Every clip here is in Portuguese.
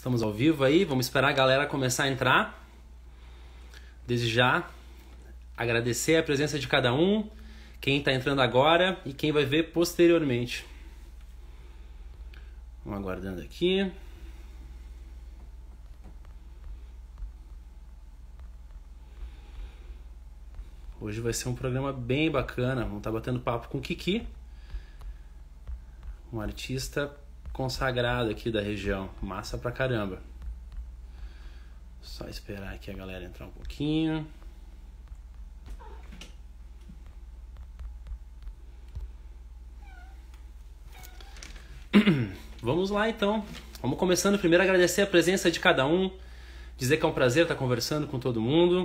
Estamos ao vivo aí, vamos esperar a galera começar a entrar. Desde já, agradecer a presença de cada um, quem está entrando agora e quem vai ver posteriormente. Vamos aguardando aqui. Hoje vai ser um programa bem bacana. Vamos estar batendo papo com o Kiki, um artista consagrado aqui da região. Massa pra caramba. Só esperar aqui a galera entrar um pouquinho. Vamos lá então. Vamos começando. Primeiro agradecer a presença de cada um. Dizer que é um prazer estar conversando com todo mundo.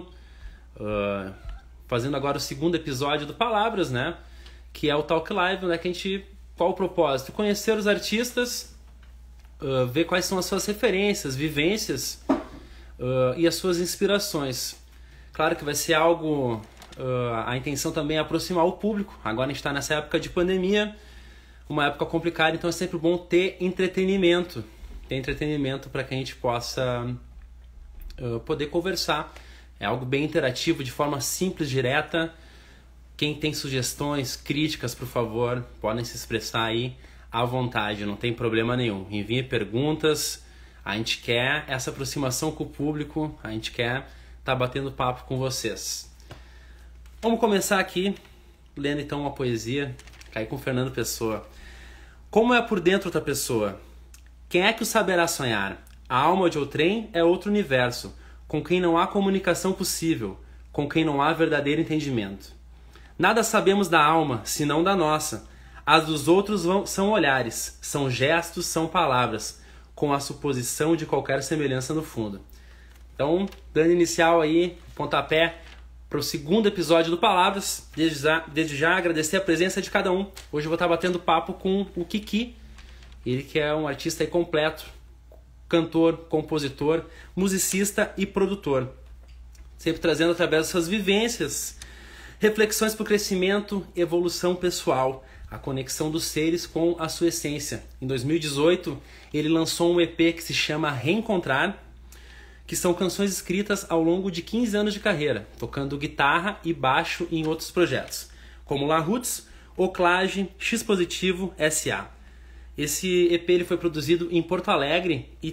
Fazendo agora o segundo episódio do Palavras, né? Que é o Talk Live, né? Que a gente... Qual o propósito? Conhecer os artistas, ver quais são as suas referências, vivências e as suas inspirações. Claro que vai ser algo... a intenção também é aproximar o público. Agora a gente está nessa época de pandemia, uma época complicada, então é sempre bom ter entretenimento. Ter entretenimento para que a gente possa poder conversar. É algo bem interativo, de forma simples, direta. Quem tem sugestões, críticas, por favor, podem se expressar aí à vontade, não tem problema nenhum. Enviem perguntas, a gente quer essa aproximação com o público, a gente quer estar batendo papo com vocês. Vamos começar aqui, lendo então uma poesia, caí com Fernando Pessoa. Como é por dentro outra pessoa? Quem é que o saberá sonhar? A alma de outrem é outro universo, com quem não há comunicação possível, com quem não há verdadeiro entendimento. Nada sabemos da alma, senão da nossa. As dos outros são olhares, são gestos, são palavras, com a suposição de qualquer semelhança no fundo. Então, dando inicial aí, pontapé, para o segundo episódio do Palavras. Desde já agradecer a presença de cada um. Hoje eu vou estar batendo papo com o Kiki, ele que é um artista aí completo, cantor, compositor, musicista e produtor. Sempre trazendo através das suas vivências, reflexões para o crescimento, evolução pessoal, a conexão dos seres com a sua essência. Em 2018, ele lançou um EP que se chama Reencontrar, que são canções escritas ao longo de 15 anos de carreira, tocando guitarra e baixo em outros projetos, como La Roots, Oclage, X Positivo, SA. Esse EP ele foi produzido em Porto Alegre e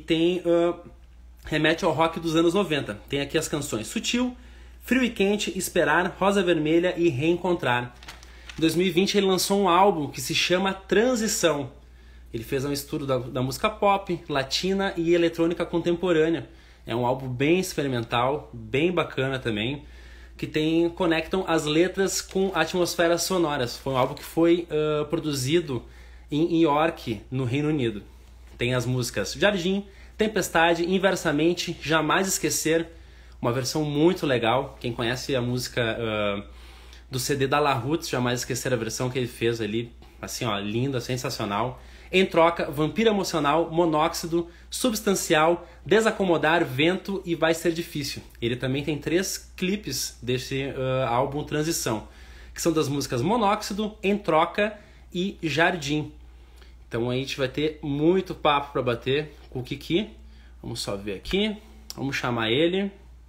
remete ao rock dos anos 90. Tem aqui as canções Sutil, Frio e Quente, Esperar, Rosa Vermelha e Reencontrar. Em 2020 ele lançou um álbum que se chama Transição. Ele fez um estudo da música pop, latina e eletrônica contemporânea. É um álbum bem experimental, bem bacana também, que conectam as letras com atmosferas sonoras. Foi um álbum que foi produzido em York, no Reino Unido. Tem as músicas Jardim, Tempestade, Inversamente, Jamais Esquecer, uma versão muito legal. Quem conhece a música do CD da La Roots, Jamais Esquecer a versão que ele fez ali, assim ó, linda, sensacional. Em Troca, Vampiro Emocional, Monóxido, Substancial, Desacomodar, Vento e Vai Ser Difícil. Ele também tem 3 clipes desse álbum Transição, que são das músicas Monóxido, Em Troca e Jardim. Então a gente vai ter muito papo para bater com o Kiki. Vamos só ver aqui, vamos chamar ele.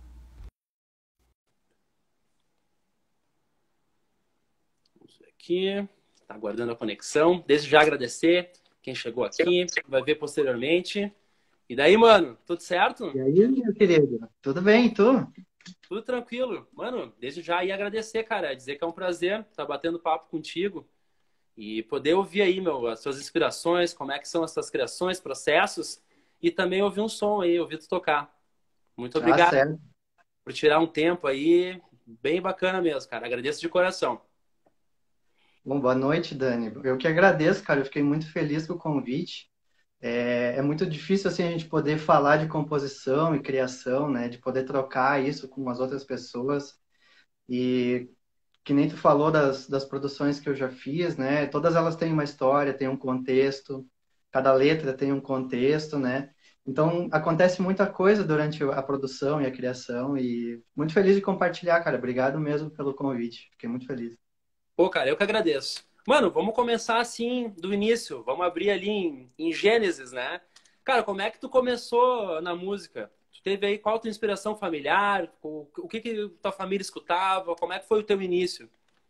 Aqui, tá aguardando a conexão. Desde já agradecer quem chegou aqui, vai ver posteriormente. E daí, mano, tudo certo? E aí, meu querido? Tudo bem, e tu? Tudo tranquilo. Mano, desde já ia agradecer, cara, dizer que é um prazer estar batendo papo contigo e poder ouvir aí, as suas inspirações, como é que são as suas criações, processos, e também ouvir um som aí, ouvir tu tocar. Muito obrigado Certo. por tirar um tempo aí, bem bacana mesmo, cara. Agradeço de coração. Bom, boa noite, Dani. Eu que agradeço, cara. Eu fiquei muito feliz com o convite. É muito difícil assim a gente poder falar de composição e criação, né? De poder trocar isso com as outras pessoas. E que nem tu falou das produções que eu já fiz, né? Todas elas têm uma história, têm um contexto. Cada letra tem um contexto, né? Então acontece muita coisa durante a produção e a criação. E muito feliz de compartilhar, cara. Obrigado mesmo pelo convite. Fiquei muito feliz. Pô, cara, eu que agradeço. Mano, vamos começar assim do início. Vamos abrir ali em Gênesis, né? Cara, como é que tu começou na música? Tu teve aí qual a tua inspiração familiar? O que que tua família escutava? Como é que foi o teu início?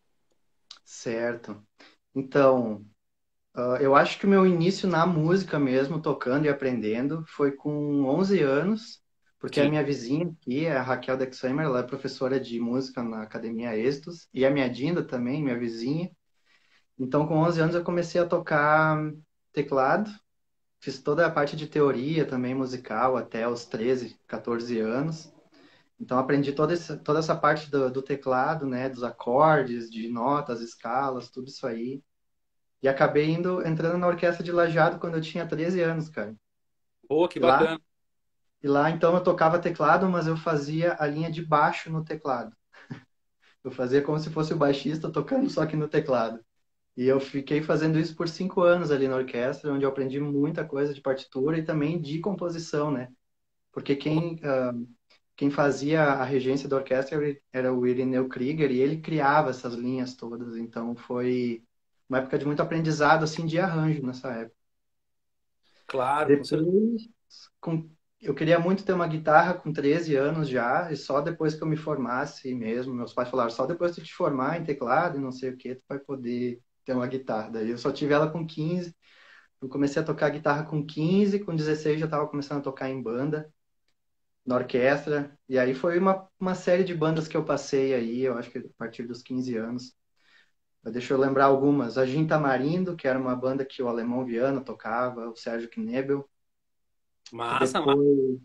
Certo. Então, eu acho que o meu início na música mesmo, tocando e aprendendo, foi com 11 anos, porque a Sim. minha vizinha aqui, a Raquel Dexheimer, ela é professora de música na Academia Êxitos, e a minha Dinda também, minha vizinha. Então, com 11 anos, eu comecei a tocar teclado, fiz toda a parte de teoria também musical até os 13, 14 anos. Então, aprendi toda essa parte do teclado, né, dos acordes, de notas, escalas, tudo isso aí. E acabei entrando na orquestra de Lajado quando eu tinha 13 anos, cara. Pô, que E lá, bacana. e lá então eu tocava teclado, mas eu fazia a linha de baixo no teclado. Eu fazia como se fosse o baixista tocando só que no teclado. E eu fiquei fazendo isso por 5 anos ali na orquestra, onde eu aprendi muita coisa de partitura e também de composição, né? Porque quem fazia a regência da orquestra era o Irineu Krieger e ele criava essas linhas todas. Então foi uma época de muito aprendizado assim de arranjo nessa época. Claro, com certeza. Depois, com, eu queria muito ter uma guitarra com 13 anos já, e só depois que eu me formasse mesmo, meus pais falaram, só depois que tu te formar em teclado e não sei o que, tu vai poder ter uma guitarra. Daí eu só tive ela com 15, eu comecei a tocar guitarra com 15, com 16 já estava começando a tocar em banda, na orquestra, e aí foi uma série de bandas que eu passei aí, eu acho que a partir dos 15 anos. Deixa eu lembrar algumas. A Gin Tamarindo, que era uma banda que o Alemão Viana tocava, o Sérgio Knebel. Massa, massa.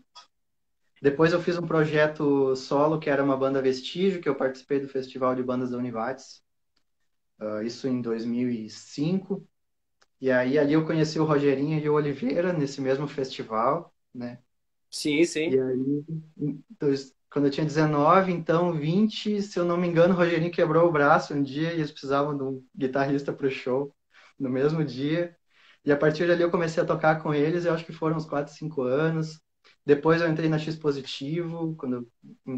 Depois eu fiz um projeto solo, que era uma banda Vestígio, que eu participei do Festival de Bandas da Univates, isso em 2005. E aí ali eu conheci o Rogerinho e o Oliveira nesse mesmo festival, né? Sim, sim. E aí, quando eu tinha 19, então 20, se eu não me engano, o Rogerinho quebrou o braço um dia e eles precisavam de um guitarrista para o show no mesmo dia. E a partir dali eu comecei a tocar com eles, eu acho que foram uns 4, 5 anos. Depois eu entrei na X Positivo, em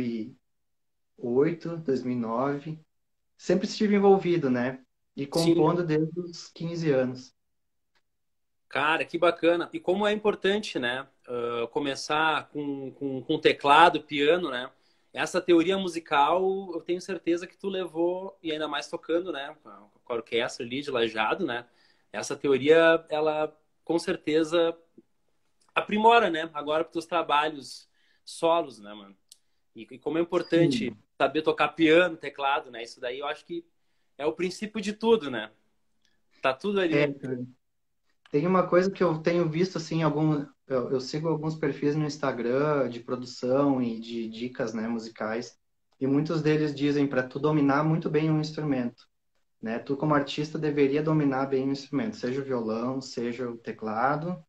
2008, 2009. Sempre estive envolvido, né? E Sim. compondo desde os 15 anos. Cara, que bacana. E como é importante, né? Começar com teclado, piano, né? Essa teoria musical, eu tenho certeza que tu levou, e ainda mais tocando, né? Com a orquestra ali de Lajado, né? Essa teoria, ela com certeza aprimora, né? Agora para os trabalhos solos, né, mano? E como é importante Sim. saber tocar piano, teclado, né? Isso daí eu acho que é o princípio de tudo, né? Tá tudo É, ali. cara. Tem uma coisa que eu tenho visto, assim, eu sigo alguns perfis no Instagram de produção e de dicas, né, musicais, e muitos deles dizem para tu dominar muito bem um instrumento, né? Tu, como artista, deveria dominar bem o instrumento, seja o violão, seja o teclado,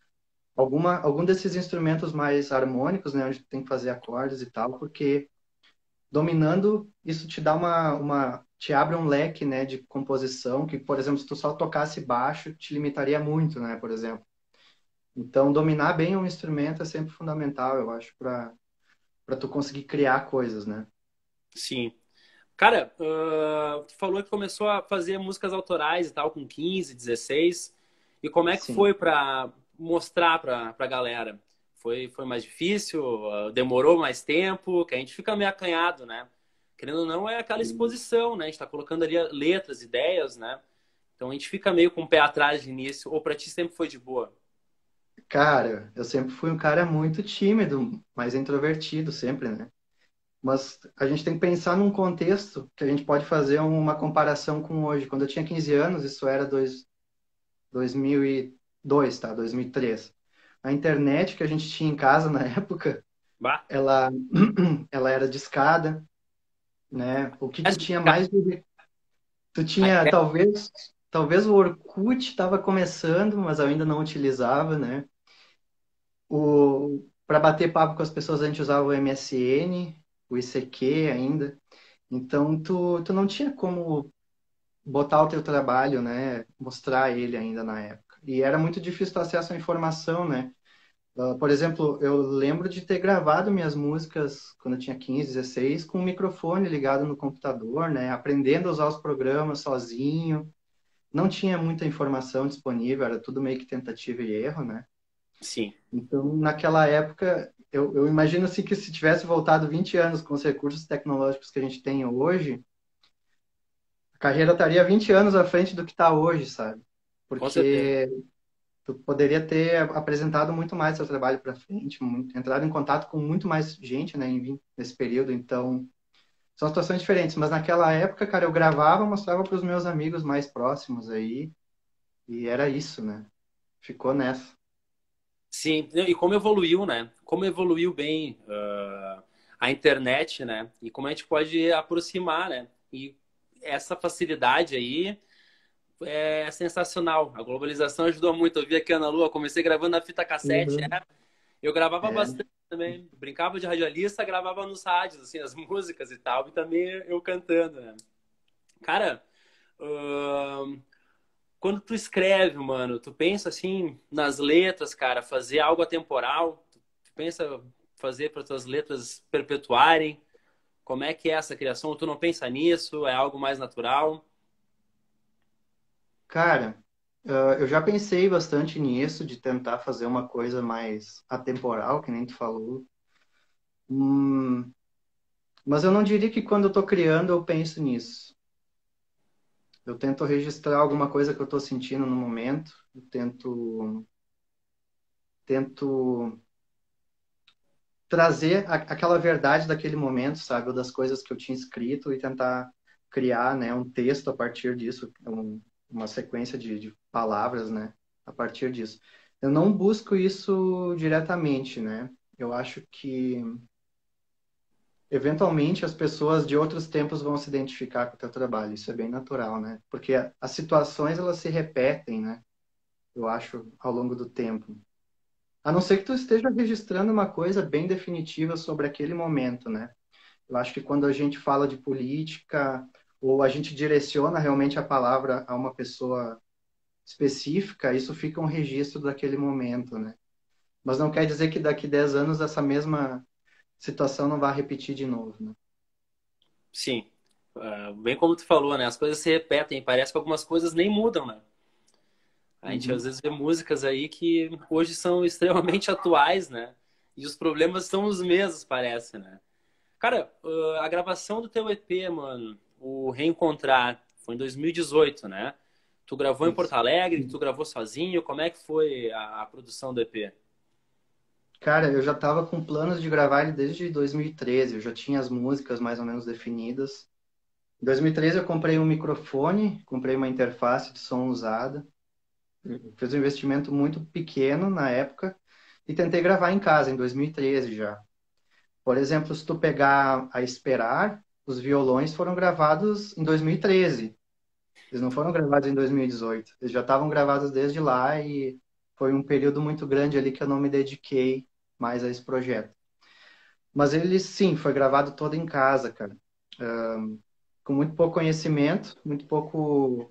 algum desses instrumentos mais harmônicos, né, onde tu tem que fazer acordes e tal, porque dominando, isso te dá te abre um leque, né, de composição que, por exemplo, se tu só tocasse baixo, te limitaria muito, né, por exemplo. Então, dominar bem um instrumento é sempre fundamental, eu acho, para tu conseguir criar coisas, né? Sim. Cara, tu falou que começou a fazer músicas autorais e tal com 15, 16. E como é que Sim. foi pra mostrar pra galera? Foi mais difícil? Demorou mais tempo? Que a gente fica meio acanhado, né? Querendo ou não, é aquela exposição, né? A gente tá colocando ali letras, ideias, né? Então a gente fica meio com o pé atrás de início. Ou pra ti sempre foi de boa? Cara, eu sempre fui um cara muito tímido, mais introvertido sempre, né? Mas a gente tem que pensar num contexto que a gente pode fazer uma comparação com hoje. Quando eu tinha 15 anos, isso era 2002, tá? 2003. A internet que a gente tinha em casa na época, Bah. ela, ela era discada, né? O que tu Mas, tinha cara, mais tu tinha talvez o Orkut estava começando, mas eu ainda não utilizava, né? O Para bater papo com as pessoas a gente usava o MSN, o ICQ ainda. Então tu não tinha como botar o teu trabalho, né? Mostrar ele ainda na época. E era muito difícil ter acesso à informação, né? Por exemplo, eu lembro de ter gravado minhas músicas quando eu tinha 15, 16, com o microfone ligado no computador, né? Aprendendo a usar os programas sozinho. Não tinha muita informação disponível, era tudo meio que tentativa e erro, né? Sim, Então, naquela época, eu imagino assim que se tivesse voltado 20 anos com os recursos tecnológicos que a gente tem hoje, a carreira estaria 20 anos à frente do que está hoje, sabe? com certeza. Porque tu poderia ter apresentado muito mais seu trabalho para frente, entrado em contato com muito mais gente, né, nesse período. Então, são situações diferentes. Mas naquela época, cara, eu gravava, mostrava para os meus amigos mais próximos aí, e era isso, né? Ficou nessa. Sim, e como evoluiu, né? Como evoluiu bem a internet, né? E como a gente pode aproximar, né? E essa facilidade aí é sensacional. A globalização ajudou muito. Eu vi aqui Ana Lua, comecei gravando na fita cassete. Uhum. Eu gravava É. bastante também. Brincava de radialista, gravava nos rádios, assim, as músicas e tal. E também eu cantando, né? Cara, ahn, quando tu escreve, mano, tu pensa assim nas letras, cara, fazer algo atemporal? Tu pensa fazer para tuas letras perpetuarem? Como é que é essa criação? Ou tu não pensa nisso? É algo mais natural? Cara, eu já pensei bastante nisso, de tentar fazer uma coisa mais atemporal, que nem tu falou. Hum, mas eu não diria que quando eu tô criando eu penso nisso. Eu tento registrar alguma coisa que eu tô sentindo no momento. Eu tento trazer aquela verdade daquele momento, sabe? Ou das coisas que eu tinha escrito e tentar criar, né, um texto a partir disso, uma sequência de palavras, né, a partir disso. Eu não busco isso diretamente, né? Eu acho que eventualmente as pessoas de outros tempos vão se identificar com o teu trabalho. Isso é bem natural, né? Porque as situações elas se repetem, né? Eu acho ao longo do tempo. A não ser que tu esteja registrando uma coisa bem definitiva sobre aquele momento, né? Eu acho que quando a gente fala de política ou a gente direciona realmente a palavra a uma pessoa específica, isso fica um registro daquele momento, né? Mas não quer dizer que daqui 10 anos essa mesma situação não vai repetir de novo, né? Sim. Bem como tu falou, né? As coisas se repetem. Parece que algumas coisas nem mudam, né? A gente às Uhum. vezes vê músicas aí que hoje são extremamente atuais, né? E os problemas são os mesmos, parece, né? Cara, a gravação do teu EP, mano, o Reencontrar, foi em 2018, né? Tu gravou em Porto Isso. Alegre, tu gravou sozinho, como é que foi a produção do EP? Cara, eu já estava com planos de gravar ele desde 2013, eu já tinha as músicas mais ou menos definidas. Em 2013 eu comprei um microfone, comprei uma interface de som usada, fiz um investimento muito pequeno na época e tentei gravar em casa em 2013 já. Por exemplo, se tu pegar a Esperar, os violões foram gravados em 2013. Eles não foram gravados em 2018. Eles já estavam gravados desde lá e foi um período muito grande ali que eu não me dediquei mais a esse projeto. Mas ele, sim, foi gravado todo em casa, cara. Com muito pouco conhecimento, muito pouco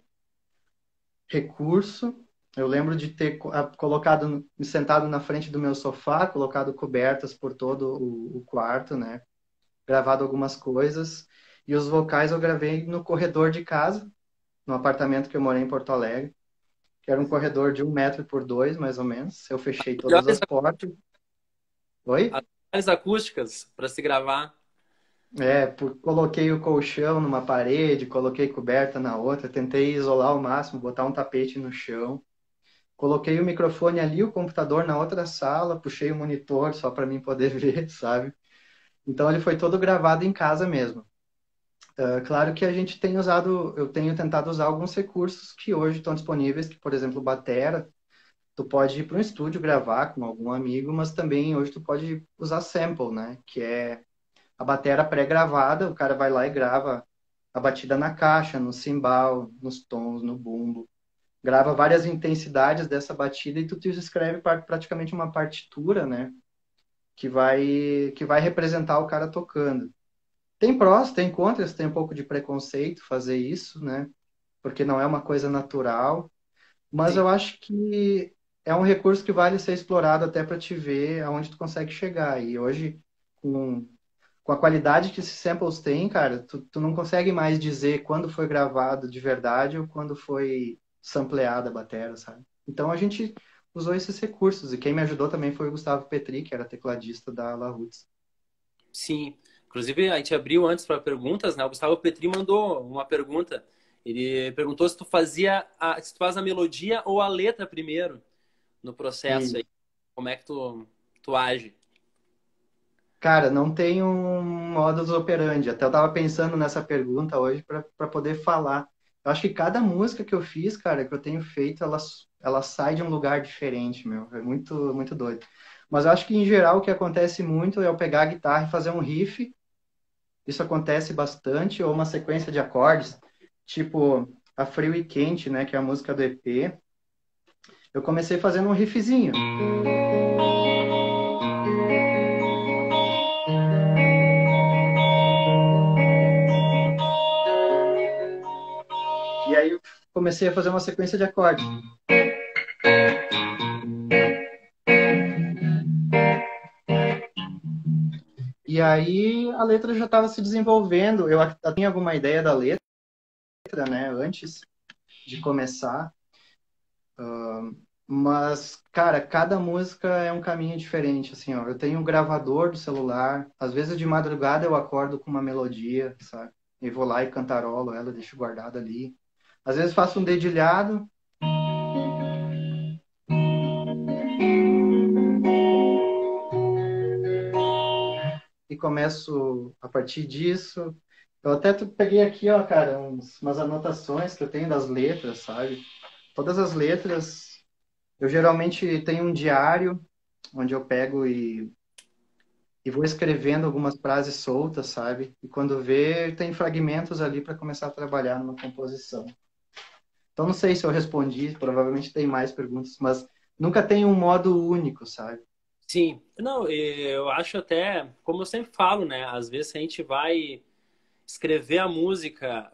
recurso. Eu lembro de ter colocado, me sentado na frente do meu sofá, colocado cobertas por todo o quarto, né? Gravado algumas coisas. E os vocais eu gravei no corredor de casa, no apartamento que eu morei em Porto Alegre, que era um corredor de 1 metro por 2, mais ou menos. Eu fechei todas Melhores, as portas. Oi? as melhores acústicas para se gravar. Coloquei o colchão numa parede, coloquei coberta na outra, tentei isolar ao máximo, botar um tapete no chão. Coloquei o microfone ali, o computador na outra sala, puxei o monitor só para mim poder ver, sabe? Então ele foi todo gravado em casa mesmo. Claro que a gente tem usado, eu tenho tentado usar alguns recursos que hoje estão disponíveis, que, por exemplo, Batera, tu pode ir para um estúdio gravar com algum amigo, mas também hoje tu pode usar sample, né? Que é a batera pré-gravada, o cara vai lá e grava a batida na caixa, no cimbal, nos tons, no bumbo. Grava várias intensidades dessa batida e tu escreve praticamente uma partitura, né? Que vai representar o cara tocando. Tem prós, tem contras, tem um pouco de preconceito fazer isso, né? Porque não é uma coisa natural, mas Sim. eu acho que é um recurso que vale ser explorado até para te ver aonde tu consegue chegar. E hoje, com a qualidade que esses samples têm, cara, tu não consegue mais dizer quando foi gravado de verdade ou quando foi sampleada a bateria, sabe? Então a gente usou esses recursos. E quem me ajudou também foi o Gustavo Petri, que era tecladista da La Roots. Sim. Inclusive, a gente abriu antes para perguntas, né? O Gustavo Petri mandou uma pergunta. Ele perguntou se tu se tu faz a melodia ou a letra primeiro no processo E, aí. Como é que tu age? cara, não tem um modus operandi. Até eu tava pensando nessa pergunta hoje para poder falar. Eu acho que cada música que eu fiz, cara, que eu tenho feito, ela sai de um lugar diferente, meu. É muito, muito doido. Mas eu acho que, em geral, o que acontece muito é eu pegar a guitarra e fazer um riff. Isso acontece bastante, ou uma sequência de acordes, tipo a Frio e Quente, né, que é a música do EP. Eu comecei fazendo um riffzinho. E aí eu comecei a fazer uma sequência de acordes. E aí a letra já estava se desenvolvendo. Eu tinha alguma ideia da letra, né, antes de começar. Mas, cara, cada música é um caminho diferente, assim, ó. Eu tenho um gravador do celular. Às vezes de madrugada eu acordo com uma melodia, sabe? E vou lá e cantarolo ela, deixo guardada ali. Às vezes faço um dedilhado e começo a partir disso. Eu até peguei aqui, ó, cara, umas anotações que eu tenho das letras, sabe? Todas as letras, eu geralmente tenho um diário onde eu pego e vou escrevendo algumas frases soltas, sabe? E quando vê, tem fragmentos ali para começar a trabalhar numa composição. Então não sei se eu respondi, provavelmente tem mais perguntas, mas nunca tem um modo único, sabe? Sim. Não, eu acho até, como eu sempre falo, né? Às vezes a gente vai escrever a música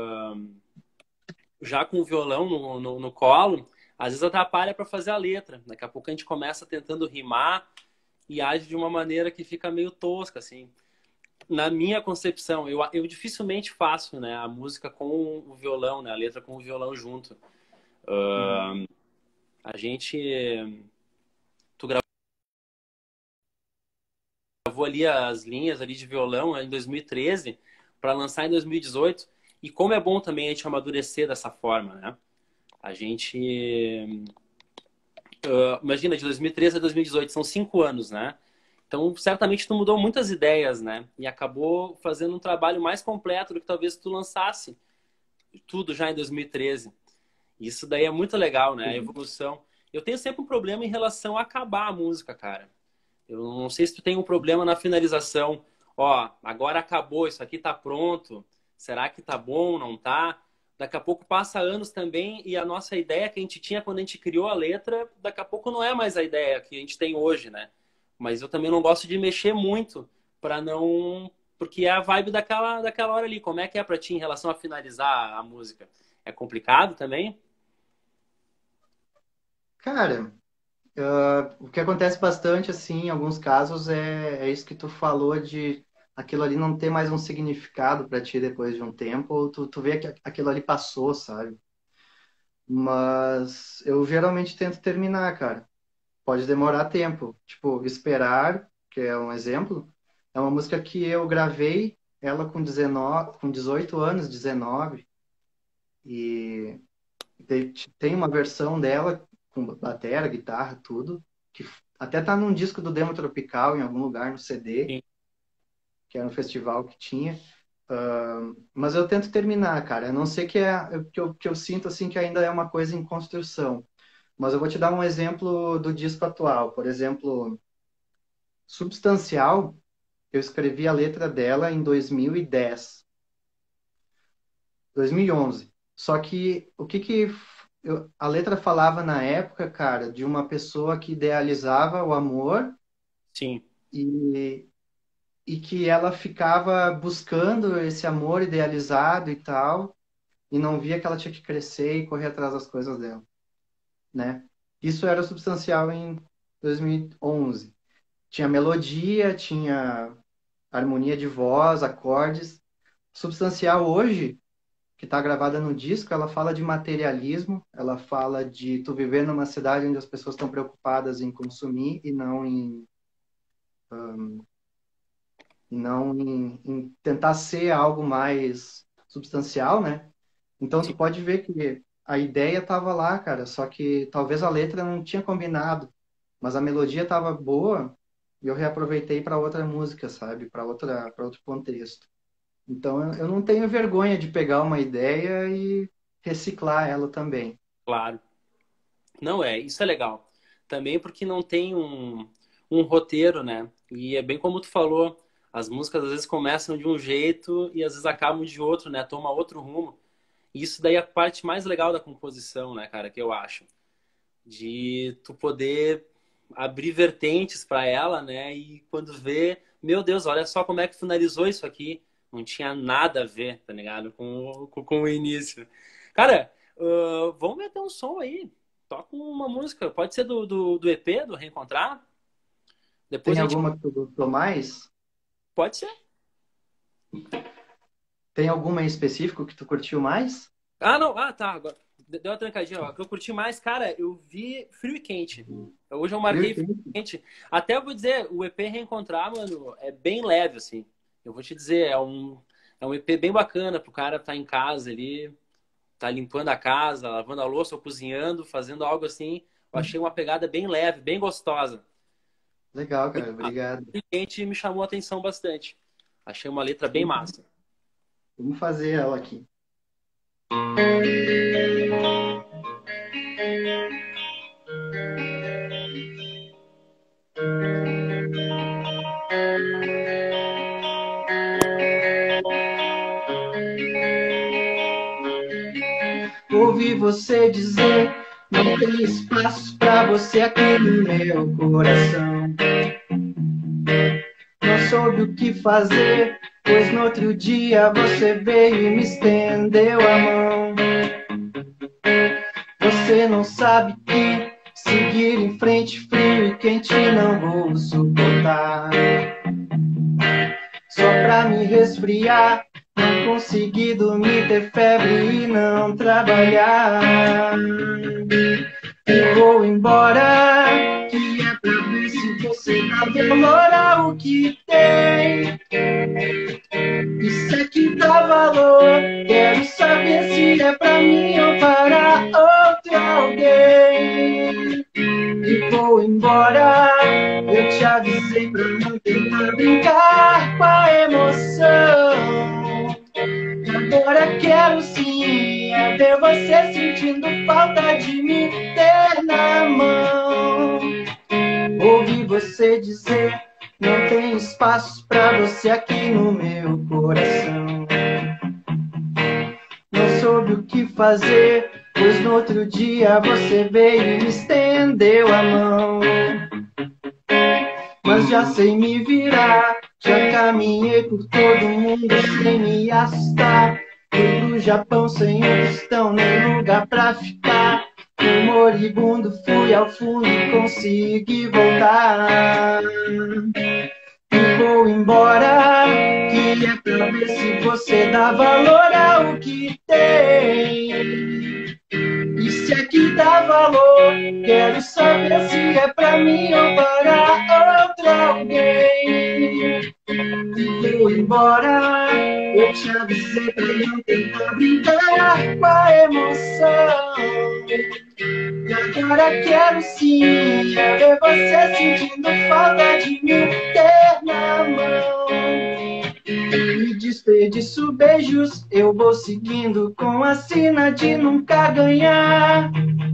já com o violão no colo, às vezes atrapalha para fazer a letra. Daqui a pouco a gente começa tentando rimar e age de uma maneira que fica meio tosca, assim. Na minha concepção, eu dificilmente faço, né, a música com o violão, né, a letra com o violão junto. Uhum. A gente, tu gravou ali as linhas ali de violão, né, em 2013 para lançar em 2018. E como é bom também a gente amadurecer dessa forma, né? A gente imagina, de 2013 a 2018, são 5 anos, né? Então, certamente tu mudou muitas ideias, né? E acabou fazendo um trabalho mais completo do que talvez tu lançasse tudo já em 2013. Isso daí é muito legal, né? A Sim. evolução. Eu tenho sempre um problema em relação a acabar a música, cara. Eu não sei se tu tem um problema na finalização. Ó, agora acabou, isso aqui tá pronto. Será que tá bom, não tá? Daqui a pouco passa anos também e a nossa ideia que a gente tinha quando a gente criou a letra, daqui a pouco não é mais a ideia que a gente tem hoje, né? Mas eu também não gosto de mexer muito para não, porque é a vibe daquela hora ali. Como é que é para ti em relação a finalizar a música? É complicado também? Cara, o que acontece bastante, assim, em alguns casos, é isso que tu falou de aquilo ali não ter mais um significado para ti depois de um tempo, ou tu vê que aquilo ali passou, sabe? Mas eu geralmente tento terminar, cara. Pode demorar tempo. Tipo, Esperar, que é um exemplo, é uma música que eu gravei ela com 19, com 18 anos, 19, e tem uma versão dela com bateria, guitarra, tudo, que até tá num disco do Demo Tropical em algum lugar no CD, Sim. que era um festival que tinha. Mas eu tento terminar, cara. A não ser que eu sinto assim que ainda é uma coisa em construção. Mas eu vou te dar um exemplo do disco atual. Por exemplo, Substancial, eu escrevi a letra dela em 2010, 2011. Só que a letra falava na época, cara, de uma pessoa que idealizava o amor Sim. e, e que ela ficava buscando esse amor idealizado e tal, e não via que ela tinha que crescer e correr atrás das coisas dela, né? Isso era Substancial em 2011. Tinha melodia, tinha harmonia de voz, acordes. Substancial hoje que está gravada no disco, ela fala de materialismo, ela fala de tu viver numa cidade onde as pessoas estão preocupadas em consumir e não em tentar ser algo mais substancial, né? Então tu Sim, pode ver que a ideia estava lá, cara, só que talvez a letra não tinha combinado, mas a melodia estava boa e eu reaproveitei para outra música, sabe? Para outro contexto. Então eu não tenho vergonha de pegar uma ideia e reciclar ela também. claro. Não é, isso é legal. Também porque não tem um roteiro, né? E é bem como tu falou, as músicas às vezes começam de um jeito e às vezes acabam de outro, né? Toma outro rumo. E isso daí é a parte mais legal da composição, né, cara, que eu acho. De tu poder abrir vertentes para ela, né? E quando vê, meu Deus, olha só como é que finalizou isso aqui. Não tinha nada a ver, tá ligado? Com o início. Cara, vamos meter um som aí. Toca uma música. Pode ser do EP, do Reencontrar. Depois Tem a gente. alguma que tu gostou mais? Pode ser. Tem alguma em específico que tu curtiu mais? Ah, não. Ah, tá. Agora. Deu uma trancadinha. Ó. O que eu curti mais, cara, eu vi Frio e Quente. Hoje eu Frio e marquei Frio Quente? e Quente. Até eu vou dizer, o EP Reencontrar, mano, é bem leve, assim. Eu vou te dizer, é um EP bem bacana pro cara estar em casa ali, tá limpando a casa, lavando a louça ou cozinhando, fazendo algo assim. Eu achei uma pegada bem leve, bem gostosa. Legal, cara, A obrigado. Frio e Quente me chamou a atenção bastante. Achei uma letra bem massa. Vamos fazer ela aqui. Ouvi você dizer, não tem espaço pra você aqui no meu coração. Não soube o que fazer, pois no outro dia você veio e me estendeu a mão. Você não sabe que seguir em frente frio e quente não vou suportar. Só pra me resfriar, não consegui dormir, ter febre e não trabalhar. E vou embora, que é pra ver se você dá valor ao que tem. Isso é que dá valor, quero saber se é pra mim ou para outro alguém. E vou embora, eu te avisei pra não tentar brincar com a emoção. E agora quero sim é ver você sentindo falta de me ter na mão. Ouvi você dizer, não tem espaço pra você aqui no meu coração. Não soube o que fazer, pois no outro dia você veio e me estendeu a mão. Mas já sei me virar, já caminhei por todo mundo sem me assustar. Fui pro Japão sem um tostão, nem lugar pra ficar. Um moribundo fui ao fundo e consegui voltar. E vou embora, que é pra ver se você dá valor ao que tem. E se é que dá valor, quero saber se é pra mim ou para outro alguém. E vou embora, eu te avisei pra não tentar brincar com a emoção. E agora quero sim é ver você sentindo falta de me ter na mão. E desperdiço beijos, eu vou seguindo com a sina de nunca ganhar.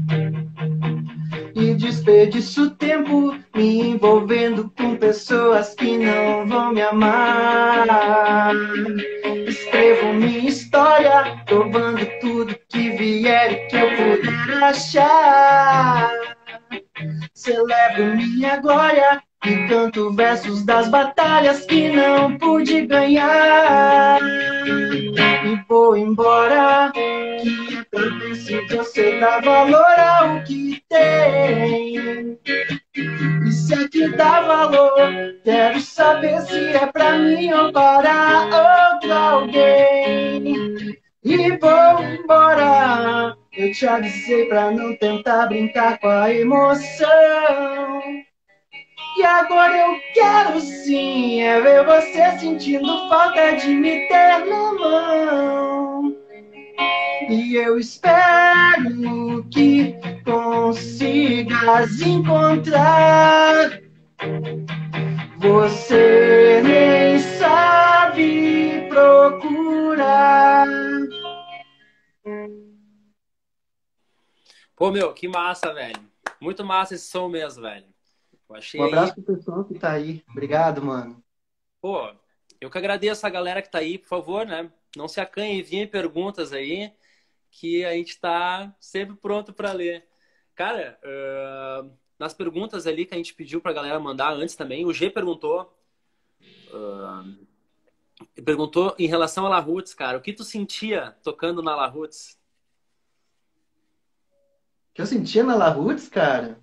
E desperdiço tempo me envolvendo com pessoas que não vão me amar. Escrevo minha história, provando tudo que vier e que eu puder achar. Celebro minha glória e canto versos das batalhas que não pude ganhar. E vou embora, que é pra ver se você dá valor ao que tem. E se é que dá valor, quero saber se é pra mim ou para outro alguém. e vou embora. Eu te avisei pra não tentar brincar com a emoção. E agora eu quero sim é ver você sentindo falta de me ter na mão. E eu espero que consigas encontrar. Você nem sabe procurar. Pô, meu, que massa, velho. Muito massa esse som mesmo, velho. Eu achei Um aí. abraço pro pessoal que tá aí. Obrigado, mano. Pô, eu que agradeço a galera que tá aí, por favor, né? Não se acanhe, enviem perguntas aí, que a gente tá sempre pronto para ler. Cara, nas perguntas ali que a gente pediu pra galera mandar antes também, o G perguntou em relação a La Roots, cara, o que tu sentia tocando na La Roots? O que eu sentia na La Roots, cara?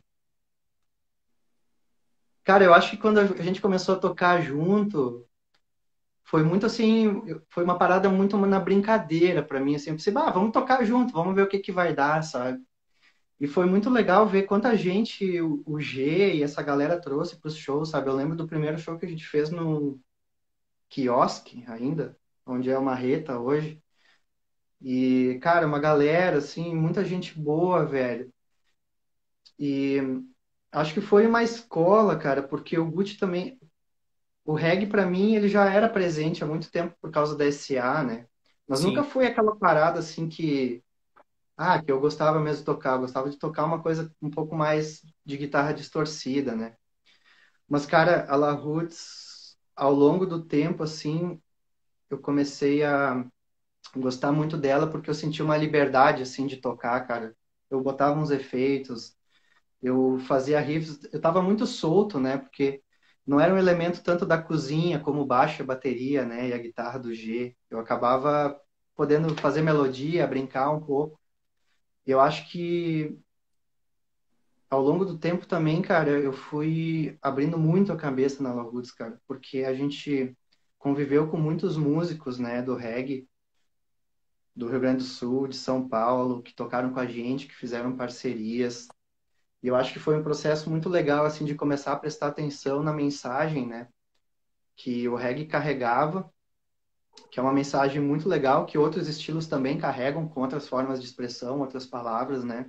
Cara, eu acho que quando a gente começou a tocar junto, foi muito assim, foi uma parada muito na brincadeira pra mim, assim, eu pensei, vamos tocar junto, vamos ver o que que vai dar, sabe? E foi muito legal ver quanta gente o G e essa galera trouxe pros shows, sabe? Eu lembro do primeiro show que a gente fez no quiosque ainda, onde é uma Marreta hoje. E, cara, uma galera, assim, muita gente boa, velho. E acho que foi uma escola, cara, porque o Gucci também, o reggae pra mim, ele já era presente há muito tempo por causa da SA, né? Mas nunca Sim, foi aquela parada assim que eu gostava mesmo de tocar, eu gostava de tocar uma coisa um pouco mais de guitarra distorcida, né? Mas, cara, a La Roots, ao longo do tempo, assim, eu comecei a gostar muito dela porque eu senti uma liberdade, assim, de tocar, cara. Eu botava uns efeitos, eu fazia riffs, eu tava muito solto, né? Porque não era um elemento tanto da cozinha como o baixo, a bateria, né? E a guitarra do G. Eu acabava podendo fazer melodia, brincar um pouco. Eu acho que ao longo do tempo também, cara, eu fui abrindo muito a cabeça na La Roots, cara, porque a gente conviveu com muitos músicos, né, do reggae, do Rio Grande do Sul, de São Paulo, que tocaram com a gente, que fizeram parcerias. E eu acho que foi um processo muito legal, assim, de começar a prestar atenção na mensagem, né, que o reggae carregava, que é uma mensagem muito legal, que outros estilos também carregam com outras formas de expressão, outras palavras, né.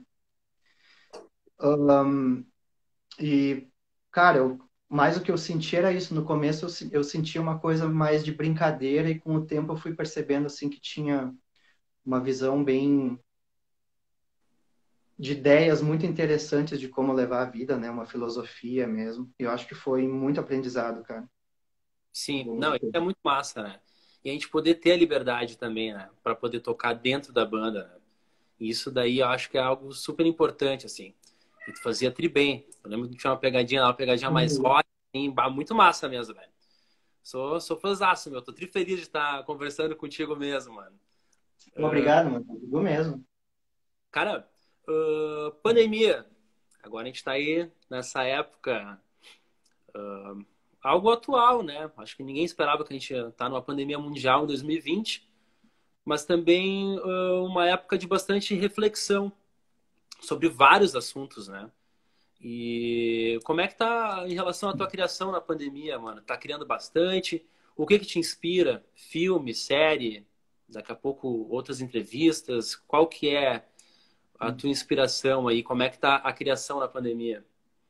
E, cara, mais o que eu senti era isso. No começo eu sentia uma coisa mais de brincadeira e com o tempo eu fui percebendo, assim, que tinha uma visão bem de ideias muito interessantes de como levar a vida, né? Uma filosofia mesmo. E eu acho que foi muito aprendizado, cara, ao sim. longo Não, do isso tempo. é muito massa, né? E a gente poder ter a liberdade também, né? Pra poder tocar dentro da banda, né? E isso daí eu acho que é algo super importante, assim. E tu fazia tri bem. Eu lembro que tinha uma pegadinha lá, uma pegadinha mais Uhum. hot, assim, muito massa mesmo, velho. Sou fãzaço, meu. Tô tri feliz de estar conversando contigo mesmo, mano. Obrigado, mano. Digo mesmo. Cara, pandemia. Agora a gente tá aí nessa época, algo atual, né? Acho que ninguém esperava que a gente ia estar numa pandemia mundial em 2020, mas também uma época de bastante reflexão sobre vários assuntos, né? E como é que tá em relação à tua criação na pandemia, mano? Tá criando bastante? O que que te inspira? Filme, série? Daqui a pouco outras entrevistas? Qual que é a tua inspiração aí? Como é que tá a criação na pandemia?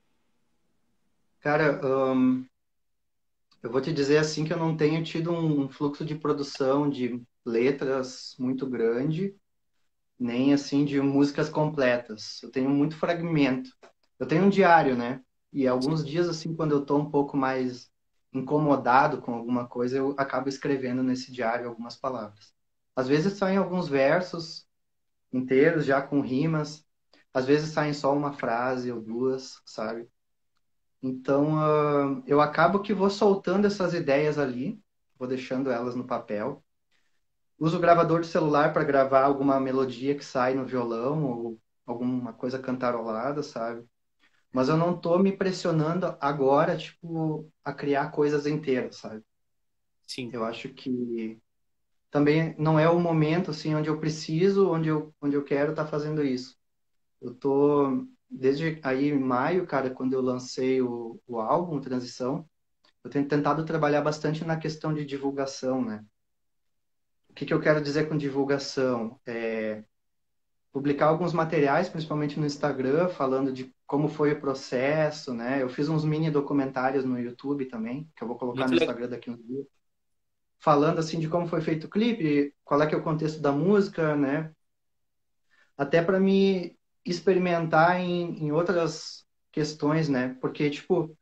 Cara, eu vou te dizer assim que eu não tenho tido um fluxo de produção de letras muito grande, nem assim de músicas completas. Eu tenho muito fragmento. Eu tenho um diário, né? E Sim, alguns dias, assim, quando eu tô um pouco mais incomodado com alguma coisa, eu acabo escrevendo nesse diário algumas palavras. Às vezes saem alguns versos inteiros, já com rimas. Às vezes saem só uma frase ou duas, sabe? Então, eu acabo que vou soltando essas ideias ali, vou deixando elas no papel. Uso o gravador de celular para gravar alguma melodia que sai no violão ou alguma coisa cantarolada, sabe? Mas eu não tô me pressionando agora, tipo, a criar coisas inteiras, sabe? sim, Eu acho que também não é o momento assim onde eu preciso, onde eu quero estar fazendo isso. Eu tô desde aí em maio, cara, quando eu lancei o álbum Transição, eu tenho tentado trabalhar bastante na questão de divulgação, né? O que que eu quero dizer com divulgação? Publicar alguns materiais, principalmente no Instagram, falando de como foi o processo, né? Eu fiz uns mini documentários no YouTube também, que eu vou colocar Muito no legal. Instagram daqui a uns dias, falando assim de como foi feito o clipe, qual é que é o contexto da música, né? Até para me experimentar em outras questões, né? Porque, tipo,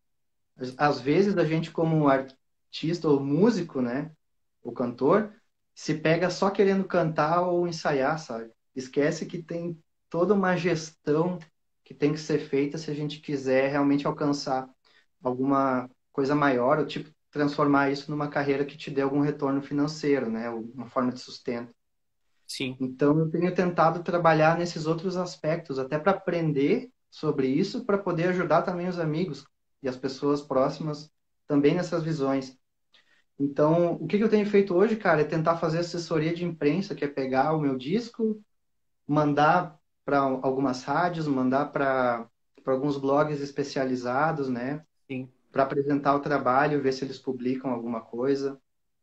às vezes a gente como artista ou músico, né? O cantor, se pega só querendo cantar ou ensaiar, sabe? Esquece que tem toda uma gestão que tem que ser feita se a gente quiser realmente alcançar alguma coisa maior, ou tipo, transformar isso numa carreira que te dê algum retorno financeiro, né? Uma forma de sustento. Sim, Então, eu tenho tentado trabalhar nesses outros aspectos, até para aprender sobre isso, para poder ajudar também os amigos e as pessoas próximas também nessas visões. Então, o que que eu tenho feito hoje, cara, é tentar fazer assessoria de imprensa, que é pegar o meu disco, mandar para algumas rádios, mandar para alguns blogs especializados, né, sim. para apresentar o trabalho, ver se eles publicam alguma coisa.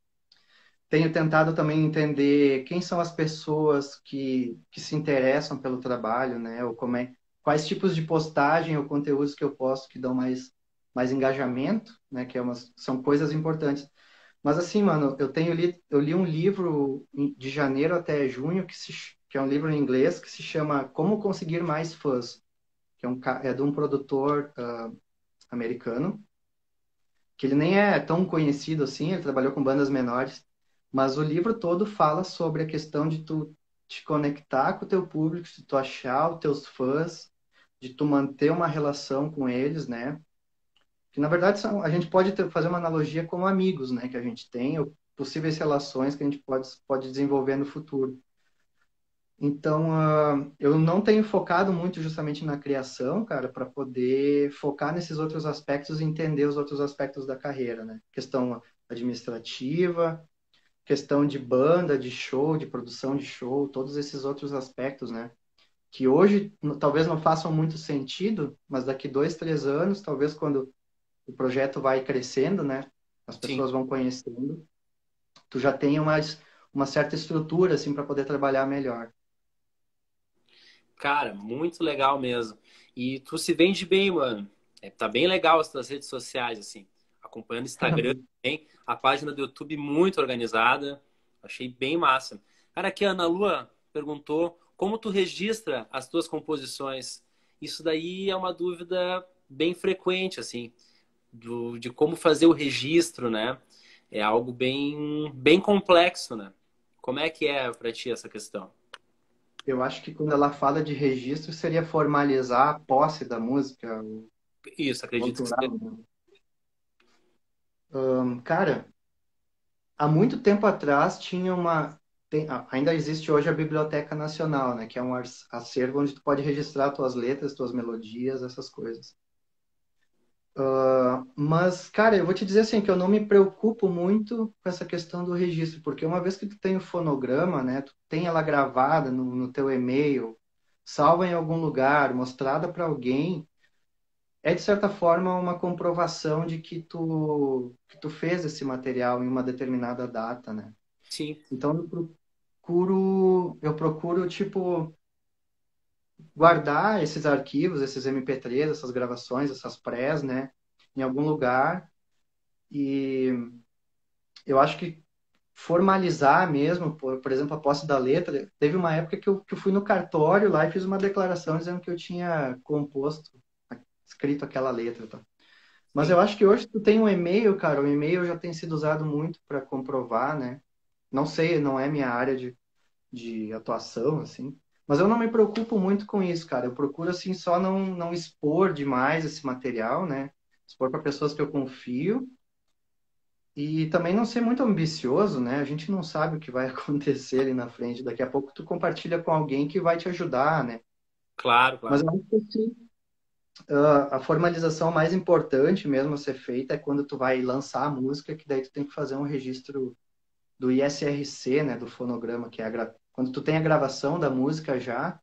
Tenho tentado também entender quem são as pessoas que se interessam pelo trabalho, né, ou quais tipos de postagem ou conteúdos que eu posto que dão mais engajamento, né, que são coisas importantes. Mas assim, mano, eu li um livro de janeiro até junho que é um livro em inglês que se chama Como Conseguir Mais Fãs, que é de um produtor americano, que ele nem é tão conhecido assim, ele trabalhou com bandas menores, mas o livro todo fala sobre a questão de tu te conectar com o teu público, de tu achar os teus fãs, de tu manter uma relação com eles, né? Que na verdade a gente pode fazer uma analogia como amigos, né, que a gente tem, ou possíveis relações que a gente pode desenvolver no futuro. Então, eu não tenho focado muito justamente na criação, cara, para poder focar nesses outros aspectos e entender os outros aspectos da carreira, né? Questão administrativa, questão de banda, de show, de produção de show, todos esses outros aspectos, né? Que hoje talvez não façam muito sentido, mas daqui 2, 3 anos, talvez quando o projeto vai crescendo, né? As Sim. pessoas vão conhecendo, tu já tem uma certa estrutura assim para poder trabalhar melhor. Cara, muito legal mesmo. E tu se vende bem, mano. Tá bem legal as tuas redes sociais, assim. Acompanhando o Instagram também. A página do YouTube muito organizada. Achei bem massa. Cara, aqui a Ana Lua perguntou como tu registra as tuas composições. Isso daí é uma dúvida bem frequente, assim, de como fazer o registro, né? É algo bem complexo, né? Como é que é pra ti essa questão? Eu acho que quando ela fala de registro, seria formalizar a posse da música, Isso, o acredito que autoral, seja. né? Cara, há muito tempo atrás tinha ainda existe hoje a Biblioteca Nacional, né? Que é um acervo onde tu pode registrar tuas letras, tuas melodias, essas coisas. Mas, cara, eu vou te dizer assim que eu não me preocupo muito com essa questão do registro, porque uma vez que tu tem o fonograma, né, tu tem ela gravada no teu e-mail, salva em algum lugar, mostrada para alguém, é de certa forma uma comprovação de que tu fez esse material em uma determinada data, né? Sim. Então eu procuro tipo guardar esses arquivos, esses MP3, essas gravações, essas prés, né, em algum lugar. E eu acho que formalizar mesmo, por exemplo, a posse da letra, teve uma época que eu fui no cartório lá e fiz uma declaração dizendo que eu tinha composto, escrito aquela letra, tá? Mas Sim. eu acho que hoje tu tem um e-mail, cara, o e-mail já tem sido usado muito para comprovar, né? Não sei, não é minha área de atuação, assim. Mas eu não me preocupo muito com isso, cara. Eu procuro, assim, só não expor demais esse material, né? Expor para pessoas que eu confio. E também não ser muito ambicioso, né? A gente não sabe o que vai acontecer ali na frente. Daqui a pouco tu compartilha com alguém que vai te ajudar, né? Claro, Mas claro. eu acho que assim, a formalização mais importante mesmo a ser feita é quando tu vai lançar a música, que daí tu tem que fazer um registro do ISRC, né, do fonograma, que é quando tu tem a gravação da música já,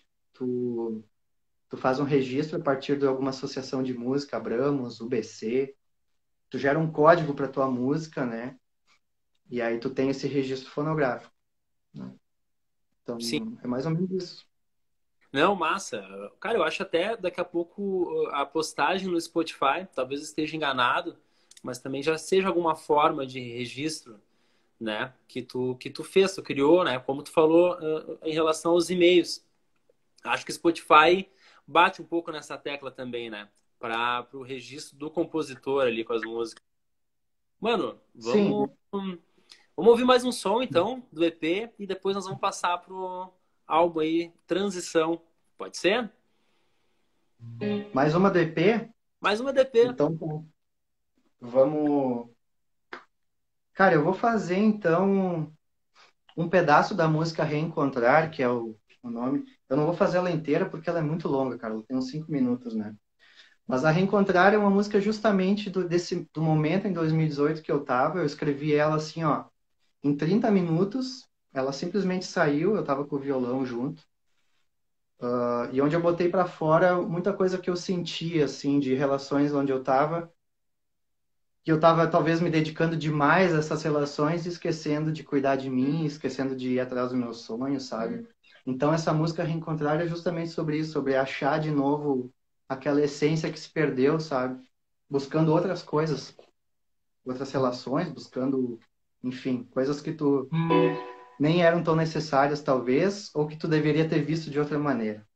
tu faz um registro a partir de alguma associação de música, Abramos, UBC, tu gera um código para tua música, né? E aí tu tem esse registro fonográfico, né? Então, Sim. é mais ou menos isso. Não, massa. Cara, eu acho até daqui a pouco a postagem no Spotify, talvez eu esteja enganado, mas também já seja alguma forma de registro, né? Que tu fez, tu criou, né? Como tu falou em relação aos e-mails. Acho que o Spotify bate um pouco nessa tecla também, né? Para o registro do compositor ali com as músicas. Mano, Sim, vamos ouvir mais um som então do EP e depois nós vamos passar pro álbum aí, Transição. Pode ser? mais uma do EP. Mais uma DP. Então, vamos... Cara, eu vou fazer, então, um pedaço da música Reencontrar, que é o nome. Eu não vou fazer ela inteira porque ela é muito longa, cara. Ela tem uns 5 minutos, né? Mas a Reencontrar é uma música justamente do momento em 2018 que eu tava. Eu escrevi ela assim, ó, em 30 minutos. Ela simplesmente saiu, eu tava com o violão junto. E onde eu botei pra fora muita coisa que eu sentia, assim, de relações onde eu tava. Que eu tava talvez me dedicando demais a essas relações e esquecendo de cuidar de mim, esquecendo de ir atrás dos meus sonhos, sabe? Então essa música Reencontrar é justamente sobre isso, sobre achar de novo aquela essência que se perdeu, sabe? Buscando outras coisas, outras relações, buscando, enfim, coisas que tu nem eram tão necessárias talvez, ou que tu deveria ter visto de outra maneira.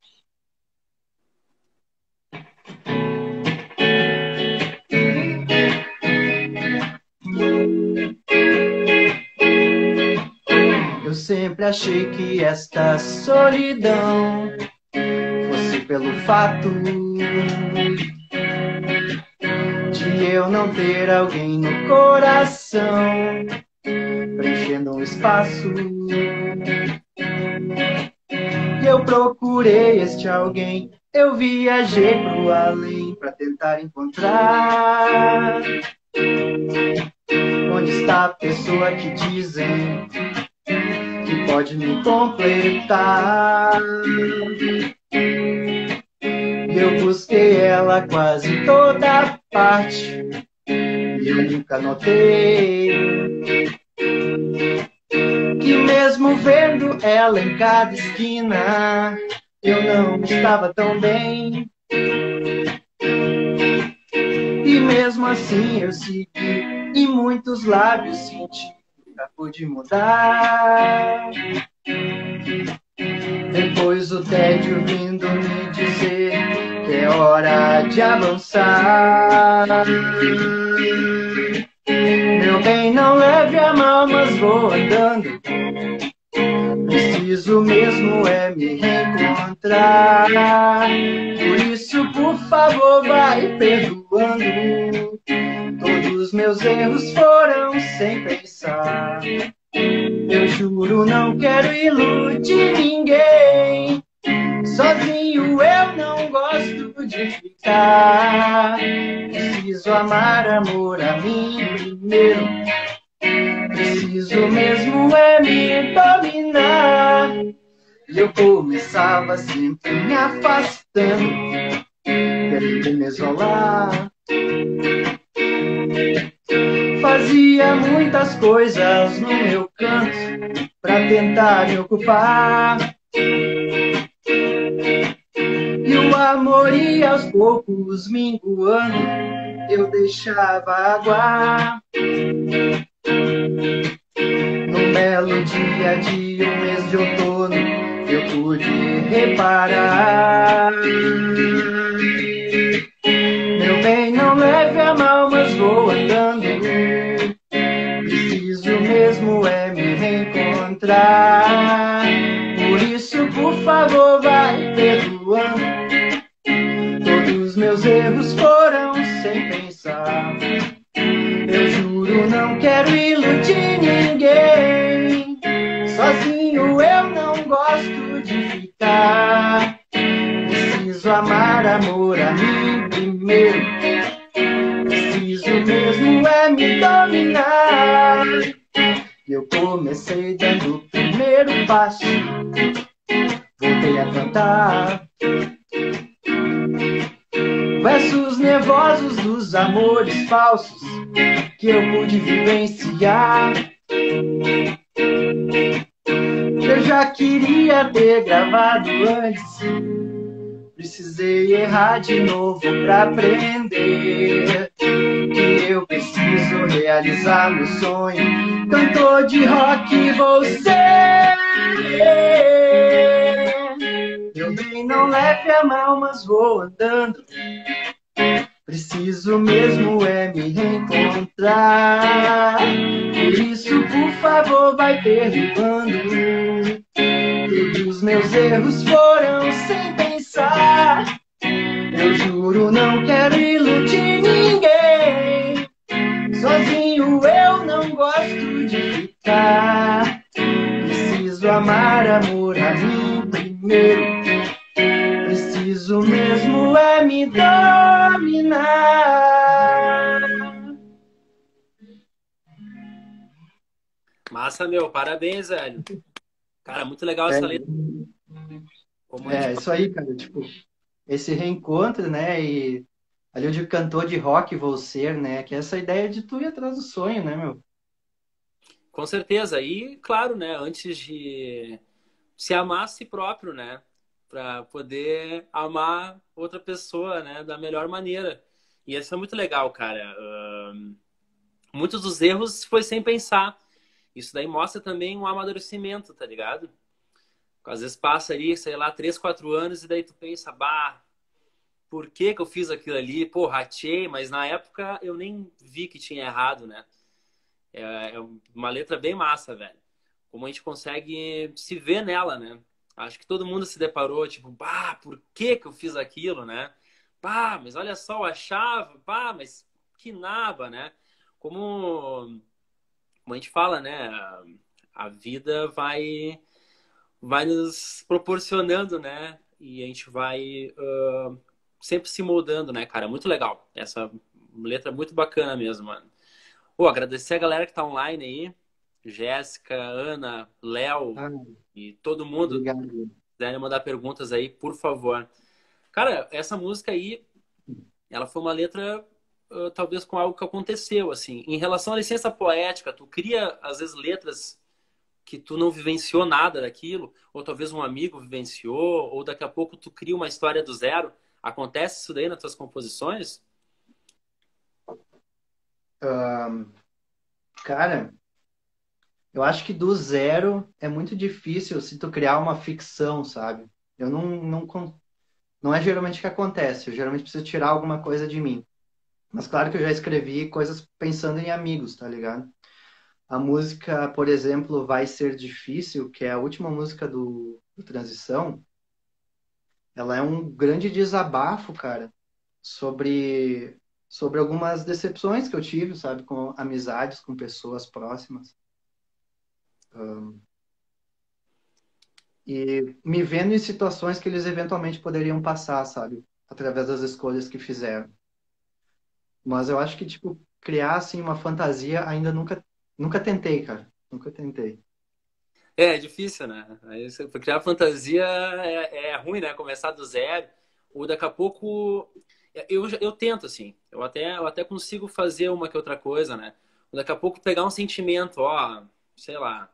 Eu sempre achei que esta solidão fosse pelo fato de eu não ter alguém no coração preenchendo um espaço. E eu procurei este alguém, eu viajei pro além pra tentar encontrar onde está a pessoa que dizem que pode me completar. E eu busquei ela quase toda parte e eu nunca notei que mesmo vendo ela em cada esquina eu não estava tão bem. E mesmo assim eu segui e muitos lábios senti que nunca pude mudar. Depois o tédio vindo me dizer que é hora de avançar. Meu bem, não leve a mal, mas vou andando. Preciso mesmo é me reencontrar. Por isso, por favor, vai perdoando. Todos meus erros foram sem pensar. Eu juro, não quero iludir ninguém. Sozinho eu não gosto de ficar. Preciso amar, amor a mim primeiro. Preciso mesmo é me dominar. E eu começava sempre me afastando, querendo me isolar. Fazia muitas coisas no meu canto pra tentar me ocupar. E o amor ia aos poucos minguando, eu deixava aguar. Num belo dia de um mês de outono, eu pude reparar. Meu bem, não leve a mal, mas vou andando. Preciso mesmo é me reencontrar. Por isso, por favor, vai perdoando. Todos meus erros foram sem pensar. Eu juro, não quero iludir ninguém. Sozinho eu não gosto de ficar. Preciso amar, amor a mim primeiro. Preciso mesmo é me dominar. E eu comecei dando o primeiro passo, voltei a cantar versos nervosos dos amores falsos que eu pude vivenciar. Eu já queria ter gravado antes, precisei errar de novo pra aprender que eu preciso realizar meu sonho. Cantor de rock vou ser. Meu bem, não leve a mal, mas vou andando. Preciso mesmo é me reencontrar. Por isso, por favor, vai perdoando. Todos meus erros foram sem pensar. Eu juro, não quero iludir ninguém. Sozinho eu não gosto de ficar. Preciso amar, amor a mim primeiro. Preciso mesmo é me dominar. Massa, meu. Parabéns, velho. Cara, muito legal essa letra. Como a gente... Isso aí, cara. Tipo, esse reencontro, né? E ali eu digo cantor de rock vou ser, né? Que é essa ideia de tu ir atrás do sonho, né, meu? Com certeza. E, claro, né? Antes de se amar a si próprio, né? Para poder amar outra pessoa, né? Da melhor maneira. E isso é muito legal, cara. Muitos dos erros foi sem pensar. Isso daí mostra também um amadurecimento, tá ligado? Às vezes passa ali, sei lá, 3, 4 anos e daí tu pensa, bah, por que que eu fiz aquilo ali? Pô, ratei, mas na época eu nem vi que tinha errado, né? É uma letra bem massa, velho. Como a gente consegue se ver nela, né? Acho que todo mundo se deparou, tipo, bah, por que que eu fiz aquilo, né? Bah, mas olha só, eu achava, bah, mas que naba, né? Como a gente fala, né? A vida vai nos proporcionando, né? E a gente vai sempre se moldando, né, cara? Muito legal. Essa letra é muito bacana mesmo, mano. Pô, agradecer a galera que tá online aí. Jéssica, Ana, Léo Ah, e todo mundo. Se obrigado. quiserem mandar perguntas aí, por favor. Cara, essa música aí, ela foi uma letra talvez com algo que aconteceu, assim. Em relação à licença poética, tu cria, às vezes, letras que tu não vivenciou nada daquilo, ou talvez um amigo vivenciou, ou daqui a pouco tu cria uma história do zero. Acontece isso daí nas tuas composições? Cara, eu acho que do zero é muito difícil se tu criar uma ficção, sabe? Eu não é geralmente o que acontece. Eu geralmente preciso tirar alguma coisa de mim. Mas claro que eu já escrevi coisas pensando em amigos, tá ligado? A música, por exemplo, Vai Ser Difícil, que é a última música do Transição, ela é um grande desabafo, cara, sobre, sobre algumas decepções que eu tive, sabe, com amizades, com pessoas próximas. E me vendo em situações que eles eventualmente poderiam passar, sabe, através das escolhas que fizeram. Mas eu acho que, tipo, criar, assim, uma fantasia ainda nunca tentei, cara. Nunca tentei. É difícil, né? Aí, pra criar fantasia é ruim, né? Começar do zero. Ou daqui a pouco. Eu tento, assim. Eu até consigo fazer uma que outra coisa, né? Ou daqui a pouco pegar um sentimento, ó, sei lá,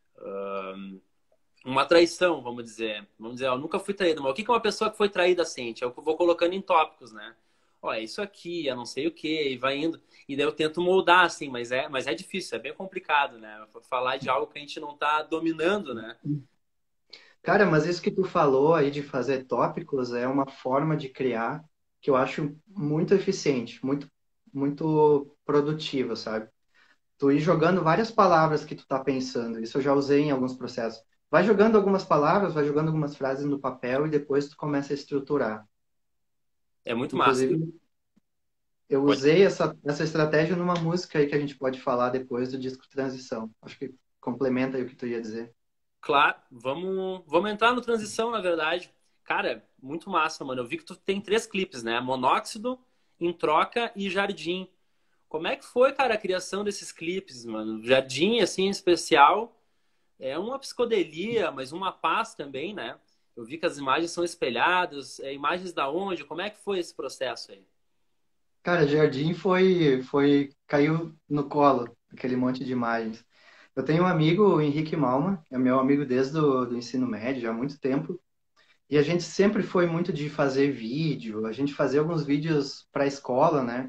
uma traição, vamos dizer. Vamos dizer, ó, eu nunca fui traído, mas o que que uma pessoa que foi traída sente? Eu vou colocando em tópicos, né? Ó, é isso aqui, eu não sei o quê, e vai indo. E daí eu tento moldar, assim, mas é difícil, é bem complicado, né? Falar de algo que a gente não tá dominando, né? Cara, mas isso que tu falou aí de fazer tópicos é uma forma de criar que eu acho muito eficiente, muito produtiva, sabe? Tu ir jogando várias palavras que tu tá pensando. Isso eu já usei em alguns processos. Vai jogando algumas palavras, vai jogando algumas frases no papel e depois tu começa a estruturar. É muito massa. Inclusive, eu Pode- usei essa estratégia numa música aí que a gente pode falar depois do disco Transição. Acho que complementa aí o que tu ia dizer. Claro, vamos entrar no transição, na verdade. Cara, muito massa, mano. Eu vi que tu tem 3 clipes, né? Monóxido, Em Troca e Jardim. Como é que foi, cara, a criação desses clipes, mano? Jardim, assim, em especial, é uma psicodelia, mas uma paz também, né? Eu vi que as imagens são espelhadas. Imagens da onde? Como é que foi esse processo aí? Cara, Jardim caiu no colo, aquele monte de imagens. Eu tenho um amigo, o Henrique Malman, é meu amigo desde do ensino médio, já há muito tempo. E a gente sempre foi muito de fazer vídeo, a gente fazia alguns vídeos para a escola, né?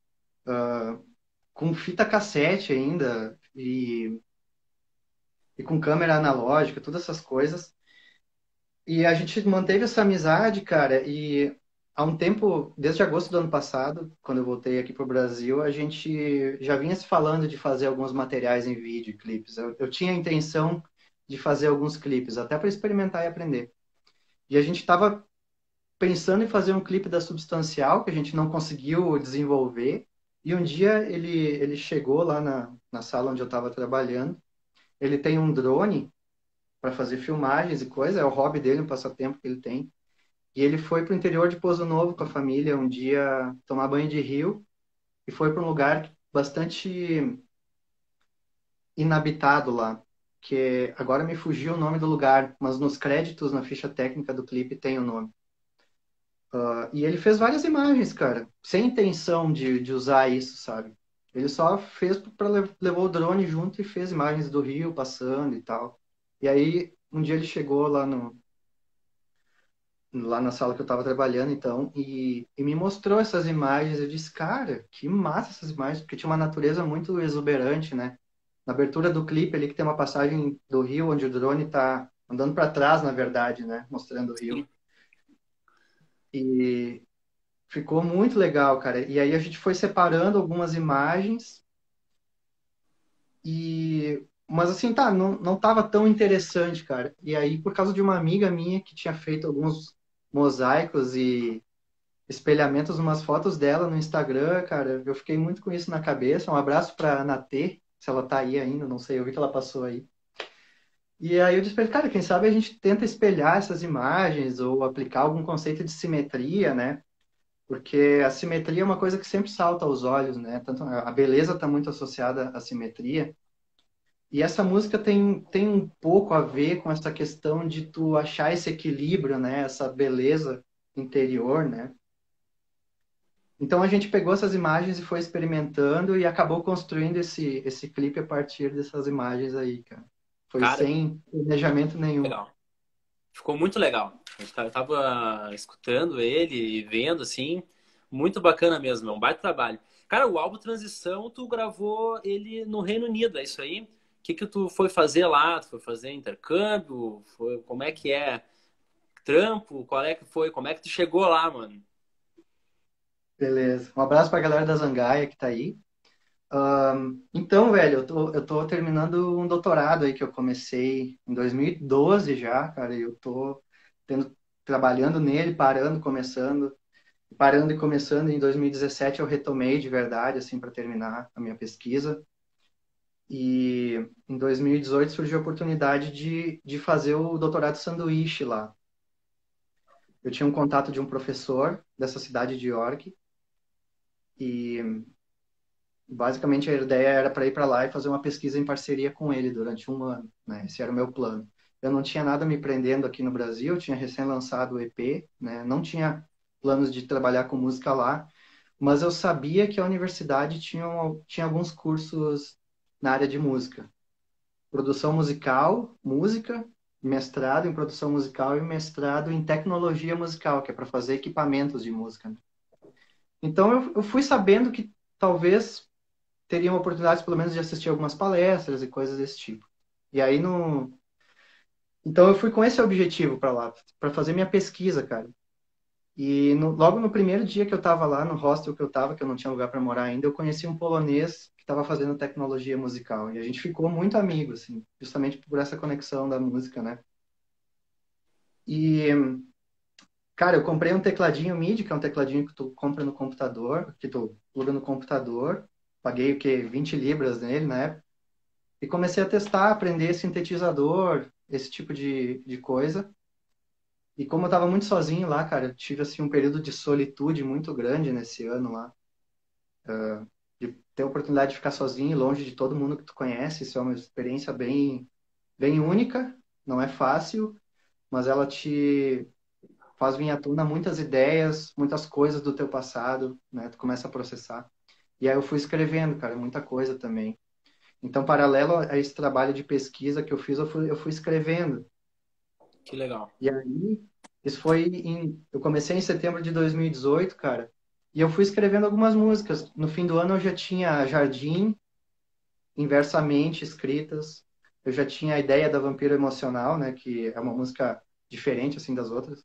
Com fita cassete ainda, e com câmera analógica, todas essas coisas. E a gente manteve essa amizade, cara, e há um tempo, desde agosto do ano passado, quando eu voltei aqui para o Brasil, a gente já vinha se falando de fazer alguns materiais em vídeo, e clipes. Eu tinha a intenção de fazer alguns clipes, até para experimentar e aprender. E a gente estava pensando em fazer um clipe da Substancial, que a gente não conseguiu desenvolver. E um dia ele chegou lá na sala onde eu estava trabalhando. Ele tem um drone para fazer filmagens e coisa, é o hobby dele, um passatempo que ele tem. E ele foi para o interior de Pozo Novo com a família um dia tomar banho de rio e foi para um lugar bastante inabitado lá, que agora me fugiu o nome do lugar, mas nos créditos na ficha técnica do clipe tem o nome. E ele fez várias imagens, cara, sem intenção de usar isso, sabe? Ele só fez levou o drone junto e fez imagens do rio passando e tal. E aí um dia ele chegou lá na sala que eu estava trabalhando, então, e me mostrou essas imagens. Eu disse, cara, que massa essas imagens, porque tinha uma natureza muito exuberante, né? Na abertura do clipe ali que tem uma passagem do rio onde o drone está andando para trás, na verdade, né? Mostrando o rio. Sim. E ficou muito legal, cara. E aí a gente foi separando algumas imagens mas assim, tá, não tava tão interessante, cara. E aí, por causa de uma amiga minha que tinha feito alguns mosaicos e espelhamentos, umas fotos dela no Instagram, cara, eu fiquei muito com isso na cabeça. Um abraço pra Natê, se ela tá aí ainda, não sei, eu vi que ela passou aí. E aí eu disse pra ele, cara, quem sabe a gente tenta espelhar essas imagens ou aplicar algum conceito de simetria, né? Porque a simetria é uma coisa que sempre salta aos olhos, né? Tanto a beleza está muito associada à simetria. E essa música tem um pouco a ver com essa questão de tu achar esse equilíbrio, né? Essa beleza interior, né? Então a gente pegou essas imagens e foi experimentando e acabou construindo esse clipe a partir dessas imagens aí, cara. Foi Cara, sem planejamento nenhum. legal. Ficou muito legal. Eu tava escutando ele e vendo, assim, muito bacana mesmo, é um baita trabalho. Cara, o álbum Transição, tu gravou ele no Reino Unido, é isso aí? O que que tu foi fazer lá? Tu foi fazer intercâmbio? Como é que é? Trampo? Qual é que foi? Como é que tu chegou lá, mano? Beleza. Um abraço pra galera da Zangaia que tá aí. Então, velho, eu tô terminando um doutorado aí que eu comecei em 2012 já, cara, e eu tô trabalhando nele, parando e começando. Em 2017 eu retomei de verdade, assim, para terminar a minha pesquisa. E em 2018 surgiu a oportunidade de fazer o doutorado sanduíche lá. Eu tinha um contato de um professor dessa cidade de York e basicamente a ideia era para ir para lá e fazer uma pesquisa em parceria com ele durante um ano, né? Esse era o meu plano. Eu não tinha nada me prendendo aqui no Brasil, tinha recém lançado o EP, né? Não tinha planos de trabalhar com música lá, mas eu sabia que a universidade tinha alguns cursos na área de música. Produção musical, música, mestrado em produção musical e mestrado em tecnologia musical, que é para fazer equipamentos de música, né? Então eu fui sabendo que talvez teriam oportunidades, pelo menos, de assistir algumas palestras e coisas desse tipo. E aí, no... Então, eu fui com esse objetivo para lá, para fazer minha pesquisa, cara. E logo no primeiro dia que eu estava lá, no hostel que eu estava, que eu não tinha lugar para morar ainda, eu conheci um polonês que estava fazendo tecnologia musical. E a gente ficou muito amigo, assim, justamente por essa conexão da música, né? E, cara, eu comprei um tecladinho MIDI, que é um tecladinho que tu compra no computador, que tu pluga no computador. Paguei o quê? 20 libras nele na época. E comecei a testar, aprender sintetizador, esse tipo de coisa. E como eu estava muito sozinho lá, cara, eu tive assim um período de solitude muito grande nesse ano lá. de ter a oportunidade de ficar sozinho, longe de todo mundo que tu conhece. Isso é uma experiência bem única, não é fácil, mas ela te faz vir à tona muitas ideias, muitas coisas do teu passado, né? Tu começa a processar. E aí eu fui escrevendo, cara, muita coisa também. Então, paralelo a esse trabalho de pesquisa que eu fiz, eu fui escrevendo. Que legal. E aí, eu comecei em setembro de 2018, cara, e eu fui escrevendo algumas músicas. No fim do ano eu já tinha Jardim, Inversamente escritas. Eu já tinha a ideia da Vampiro Emocional, né, que é uma música diferente assim das outras,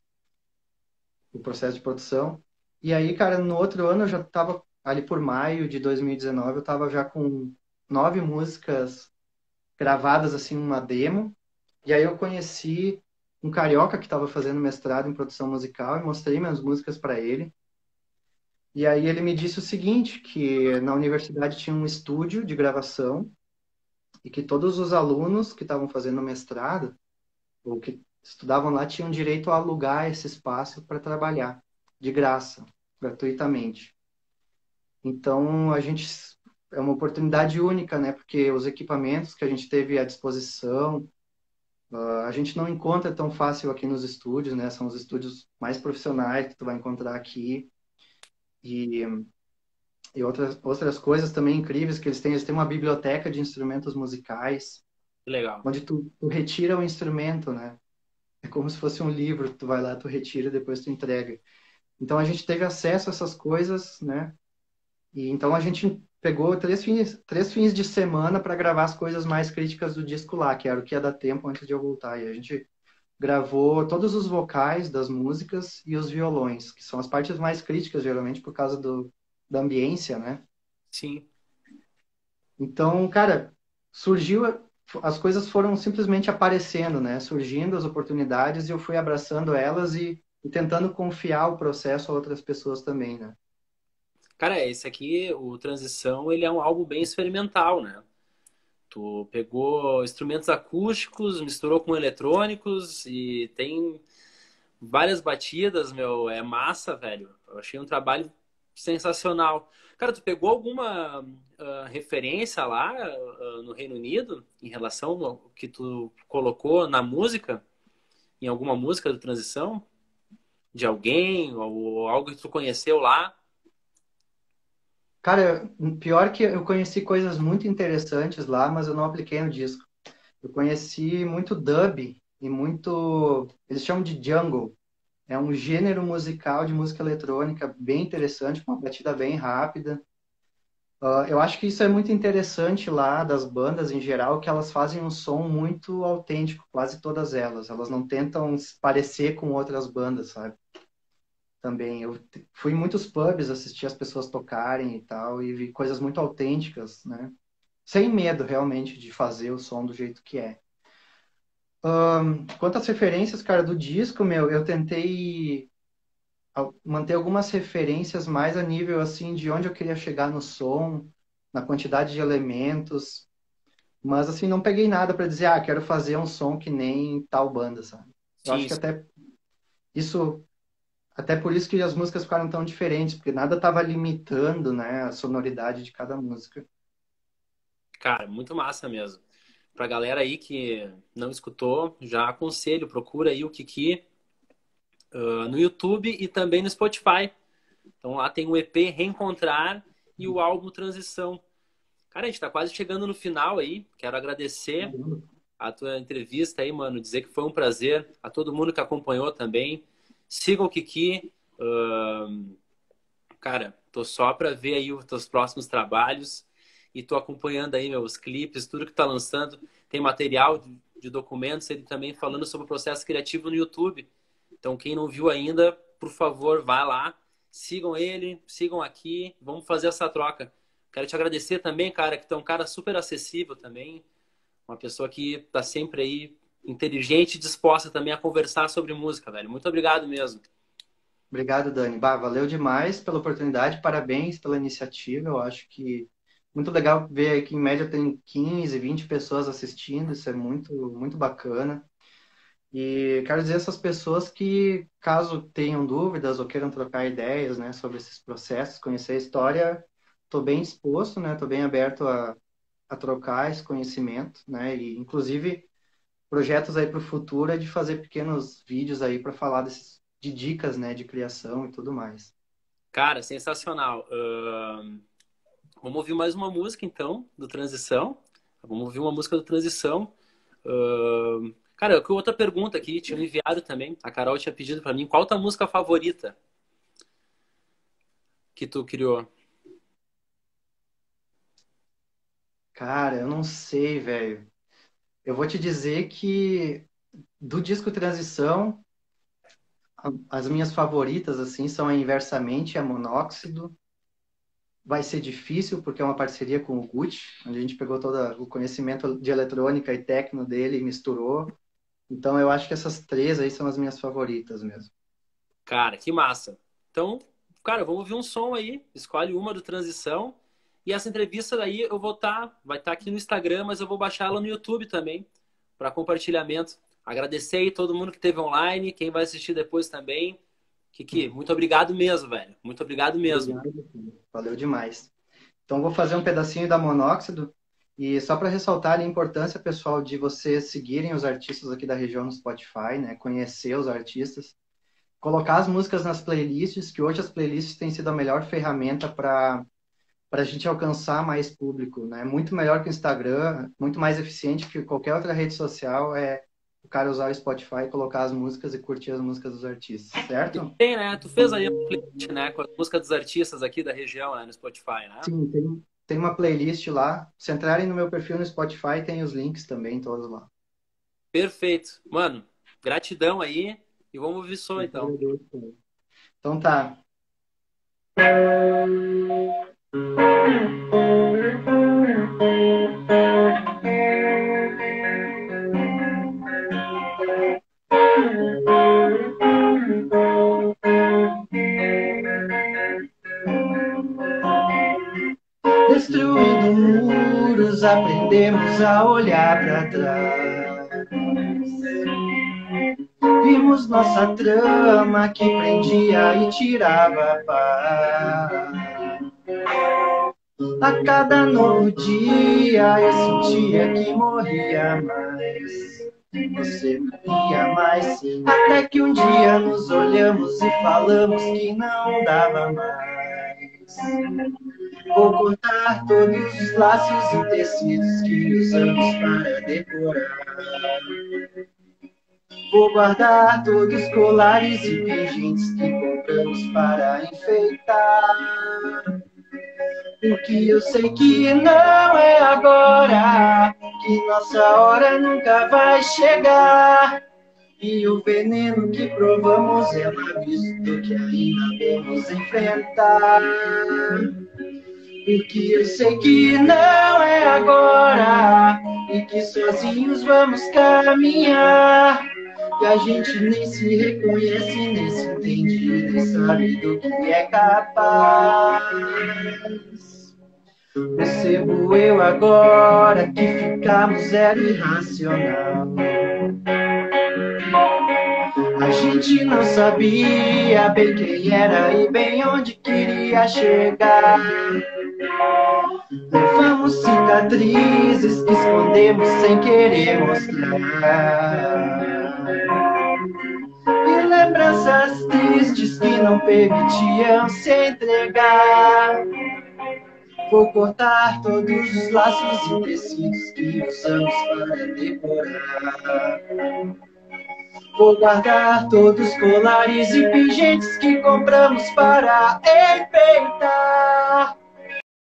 o processo de produção. E aí, cara, no outro ano eu já tava ali por maio de 2019, eu tava já com 9 músicas gravadas assim numa demo. E aí eu conheci um carioca que estava fazendo mestrado em produção musical e mostrei minhas músicas para ele. E aí ele me disse o seguinte, que na universidade tinha um estúdio de gravação e que todos os alunos que estavam fazendo mestrado ou que estudavam lá tinham direito a alugar esse espaço para trabalhar de graça, gratuitamente. Então a gente é uma oportunidade única, né? Porque os equipamentos que a gente teve à disposição, a gente não encontra tão fácil aqui nos estúdios, né? São os estúdios mais profissionais que tu vai encontrar aqui. E, e outras coisas também incríveis que eles têm uma biblioteca de instrumentos musicais, Que legal. onde tu retira o instrumento, né? É como se fosse um livro, tu vai lá, tu retira e depois tu entrega. Então a gente teve acesso a essas coisas, né? E então a gente pegou três fins de semana para gravar as coisas mais críticas do disco lá, que era o que ia dar tempo antes de eu voltar. E a gente gravou todos os vocais das músicas e os violões, que são as partes mais críticas, geralmente, por causa da ambiência, né? Sim. Então, cara, surgiu, as coisas foram simplesmente aparecendo, né? Surgindo as oportunidades e eu fui abraçando elas e tentando confiar o processo a outras pessoas também, né? Cara, esse aqui, o Transição, ele é um álbum bem experimental, né? Tu pegou instrumentos acústicos, misturou com eletrônicos e tem várias batidas, meu. É massa, velho. Eu achei um trabalho sensacional. Cara, tu pegou alguma referência lá no Reino Unido em relação ao que tu colocou na música, em alguma música do Transição? De alguém ou algo que tu conheceu lá? Cara, pior que eu conheci coisas muito interessantes lá, mas eu não apliquei no disco. Eu conheci muito dub e muito. Eles chamam de jungle. É um gênero musical de música eletrônica bem interessante, com uma batida bem rápida. Eu acho que isso é muito interessante lá das bandas em geral, que elas fazem um som muito autêntico, quase todas elas. Elas não tentam se parecer com outras bandas, sabe? Também eu fui em muitos pubs assistir as pessoas tocarem e tal, e vi coisas muito autênticas, né? Sem medo realmente de fazer o som do jeito que é. Quanto às referências, cara, do disco, meu, eu tentei manter algumas referências mais a nível assim de onde eu queria chegar no som, na quantidade de elementos, mas assim não peguei nada para dizer, quero fazer um som que nem tal banda, sabe? Eu acho Sim, que isso até por isso que as músicas ficaram tão diferentes, porque nada estava limitando, né, a sonoridade de cada música. cara, muito massa mesmo. Pra galera aí que não escutou, já aconselho, procura aí o Kiki no YouTube e também no Spotify. Então lá tem o EP Reencontrar e o álbum Transição. Cara, a gente tá quase chegando no final aí. Quero agradecer a tua entrevista aí, mano. Dizer que foi um prazer. A todo mundo que acompanhou também. Sigam o Kiki. Cara, tô só pra ver aí os teus próximos trabalhos. E tô acompanhando aí meus clipes, tudo que tá lançando. Tem material de documentos, ele também falando sobre o processo criativo no YouTube. Então, quem não viu ainda, por favor, vá lá, sigam ele, sigam aqui, vamos fazer essa troca. Quero te agradecer também, cara, que tu é um cara super acessível também, uma pessoa que tá sempre aí inteligente e disposta também a conversar sobre música, velho. Muito obrigado mesmo. Obrigado, Dani. Bah, valeu demais pela oportunidade, parabéns pela iniciativa. Eu acho que muito legal ver que em média tem 15, 20 pessoas assistindo, isso é muito bacana. E quero dizer a essas pessoas que, caso tenham dúvidas ou queiram trocar ideias, né, sobre esses processos, conhecer a história, bem disposto, né? Tô bem aberto a trocar esse conhecimento, né? E, inclusive, projetos aí para o futuro é de fazer pequenos vídeos aí para falar de dicas, né? De criação e tudo mais. Cara, sensacional. Vamos ouvir mais uma música, então, do Transição. Vamos ouvir uma música do Transição. Cara, outra pergunta aqui, tinha enviado também. A Carol tinha pedido para mim, qual a tua música favorita que tu criou? Cara, eu não sei, velho. Eu vou te dizer que do disco Transição, as minhas favoritas, assim, são a Inversamente e a Monóxido. Vai ser difícil, porque é uma parceria com o Gucci, onde a gente pegou todo o conhecimento de eletrônica e techno dele e misturou. Então, eu acho que essas três aí são as minhas favoritas mesmo. Cara, que massa. Então, cara, vamos ouvir um som aí. Escolhe uma do Transição. E essa entrevista daí eu vou vai estar aqui no Instagram, mas eu vou baixar ela no YouTube também, para compartilhamento. Agradecer aí todo mundo que esteve online, quem vai assistir depois também. Kiki, muito obrigado mesmo, velho. Muito obrigado mesmo. Obrigado. Valeu demais. Então, vou fazer um pedacinho da Monóxido. E só para ressaltar a importância, pessoal, de vocês seguirem os artistas aqui da região no Spotify, né? Conhecer os artistas. Colocar as músicas nas playlists, que hoje as playlists têm sido a melhor ferramenta para a gente alcançar mais público, né? Muito melhor que o Instagram, muito mais eficiente que qualquer outra rede social é o cara usar o Spotify, colocar as músicas e curtir as músicas dos artistas, certo? Tem, né? Tu fez aí um playlist, né? Com a música dos artistas aqui da região, né? No Spotify, né? Sim, tem uma playlist lá. Se entrarem no meu perfil no Spotify, tem os links também, todos lá. Perfeito. Mano, gratidão aí. E vamos ouvir som, então. Então tá. Destruindo muros, aprendemos a olhar para trás. Vimos nossa trama que prendia e tirava a paz. A cada novo dia eu sentia que morria mais. Você morria mais. Até que um dia nos olhamos e falamos que não dava mais. Vou cortar todos os laços e tecidos que usamos para decorar. Vou guardar todos os colares e pingentes que compramos para enfeitar. Porque eu sei que não é agora, que nossa hora nunca vai chegar. E o veneno que provamos é um aviso do que ainda vamos enfrentar. Porque eu sei que não é agora, e que sozinhos vamos caminhar. E a gente nem se reconhece, nem se entende, nem sabe do que é capaz. Percebo eu agora que ficamos zero irracional. A gente não sabia bem quem era e bem onde queria chegar. Levamos cicatrizes que escondemos sem querer mostrar. E lembranças tristes que não permitiam se entregar. Vou cortar todos os laços e tecidos que usamos para decorar. Vou guardar todos os colares e pingentes que compramos para enfeitar.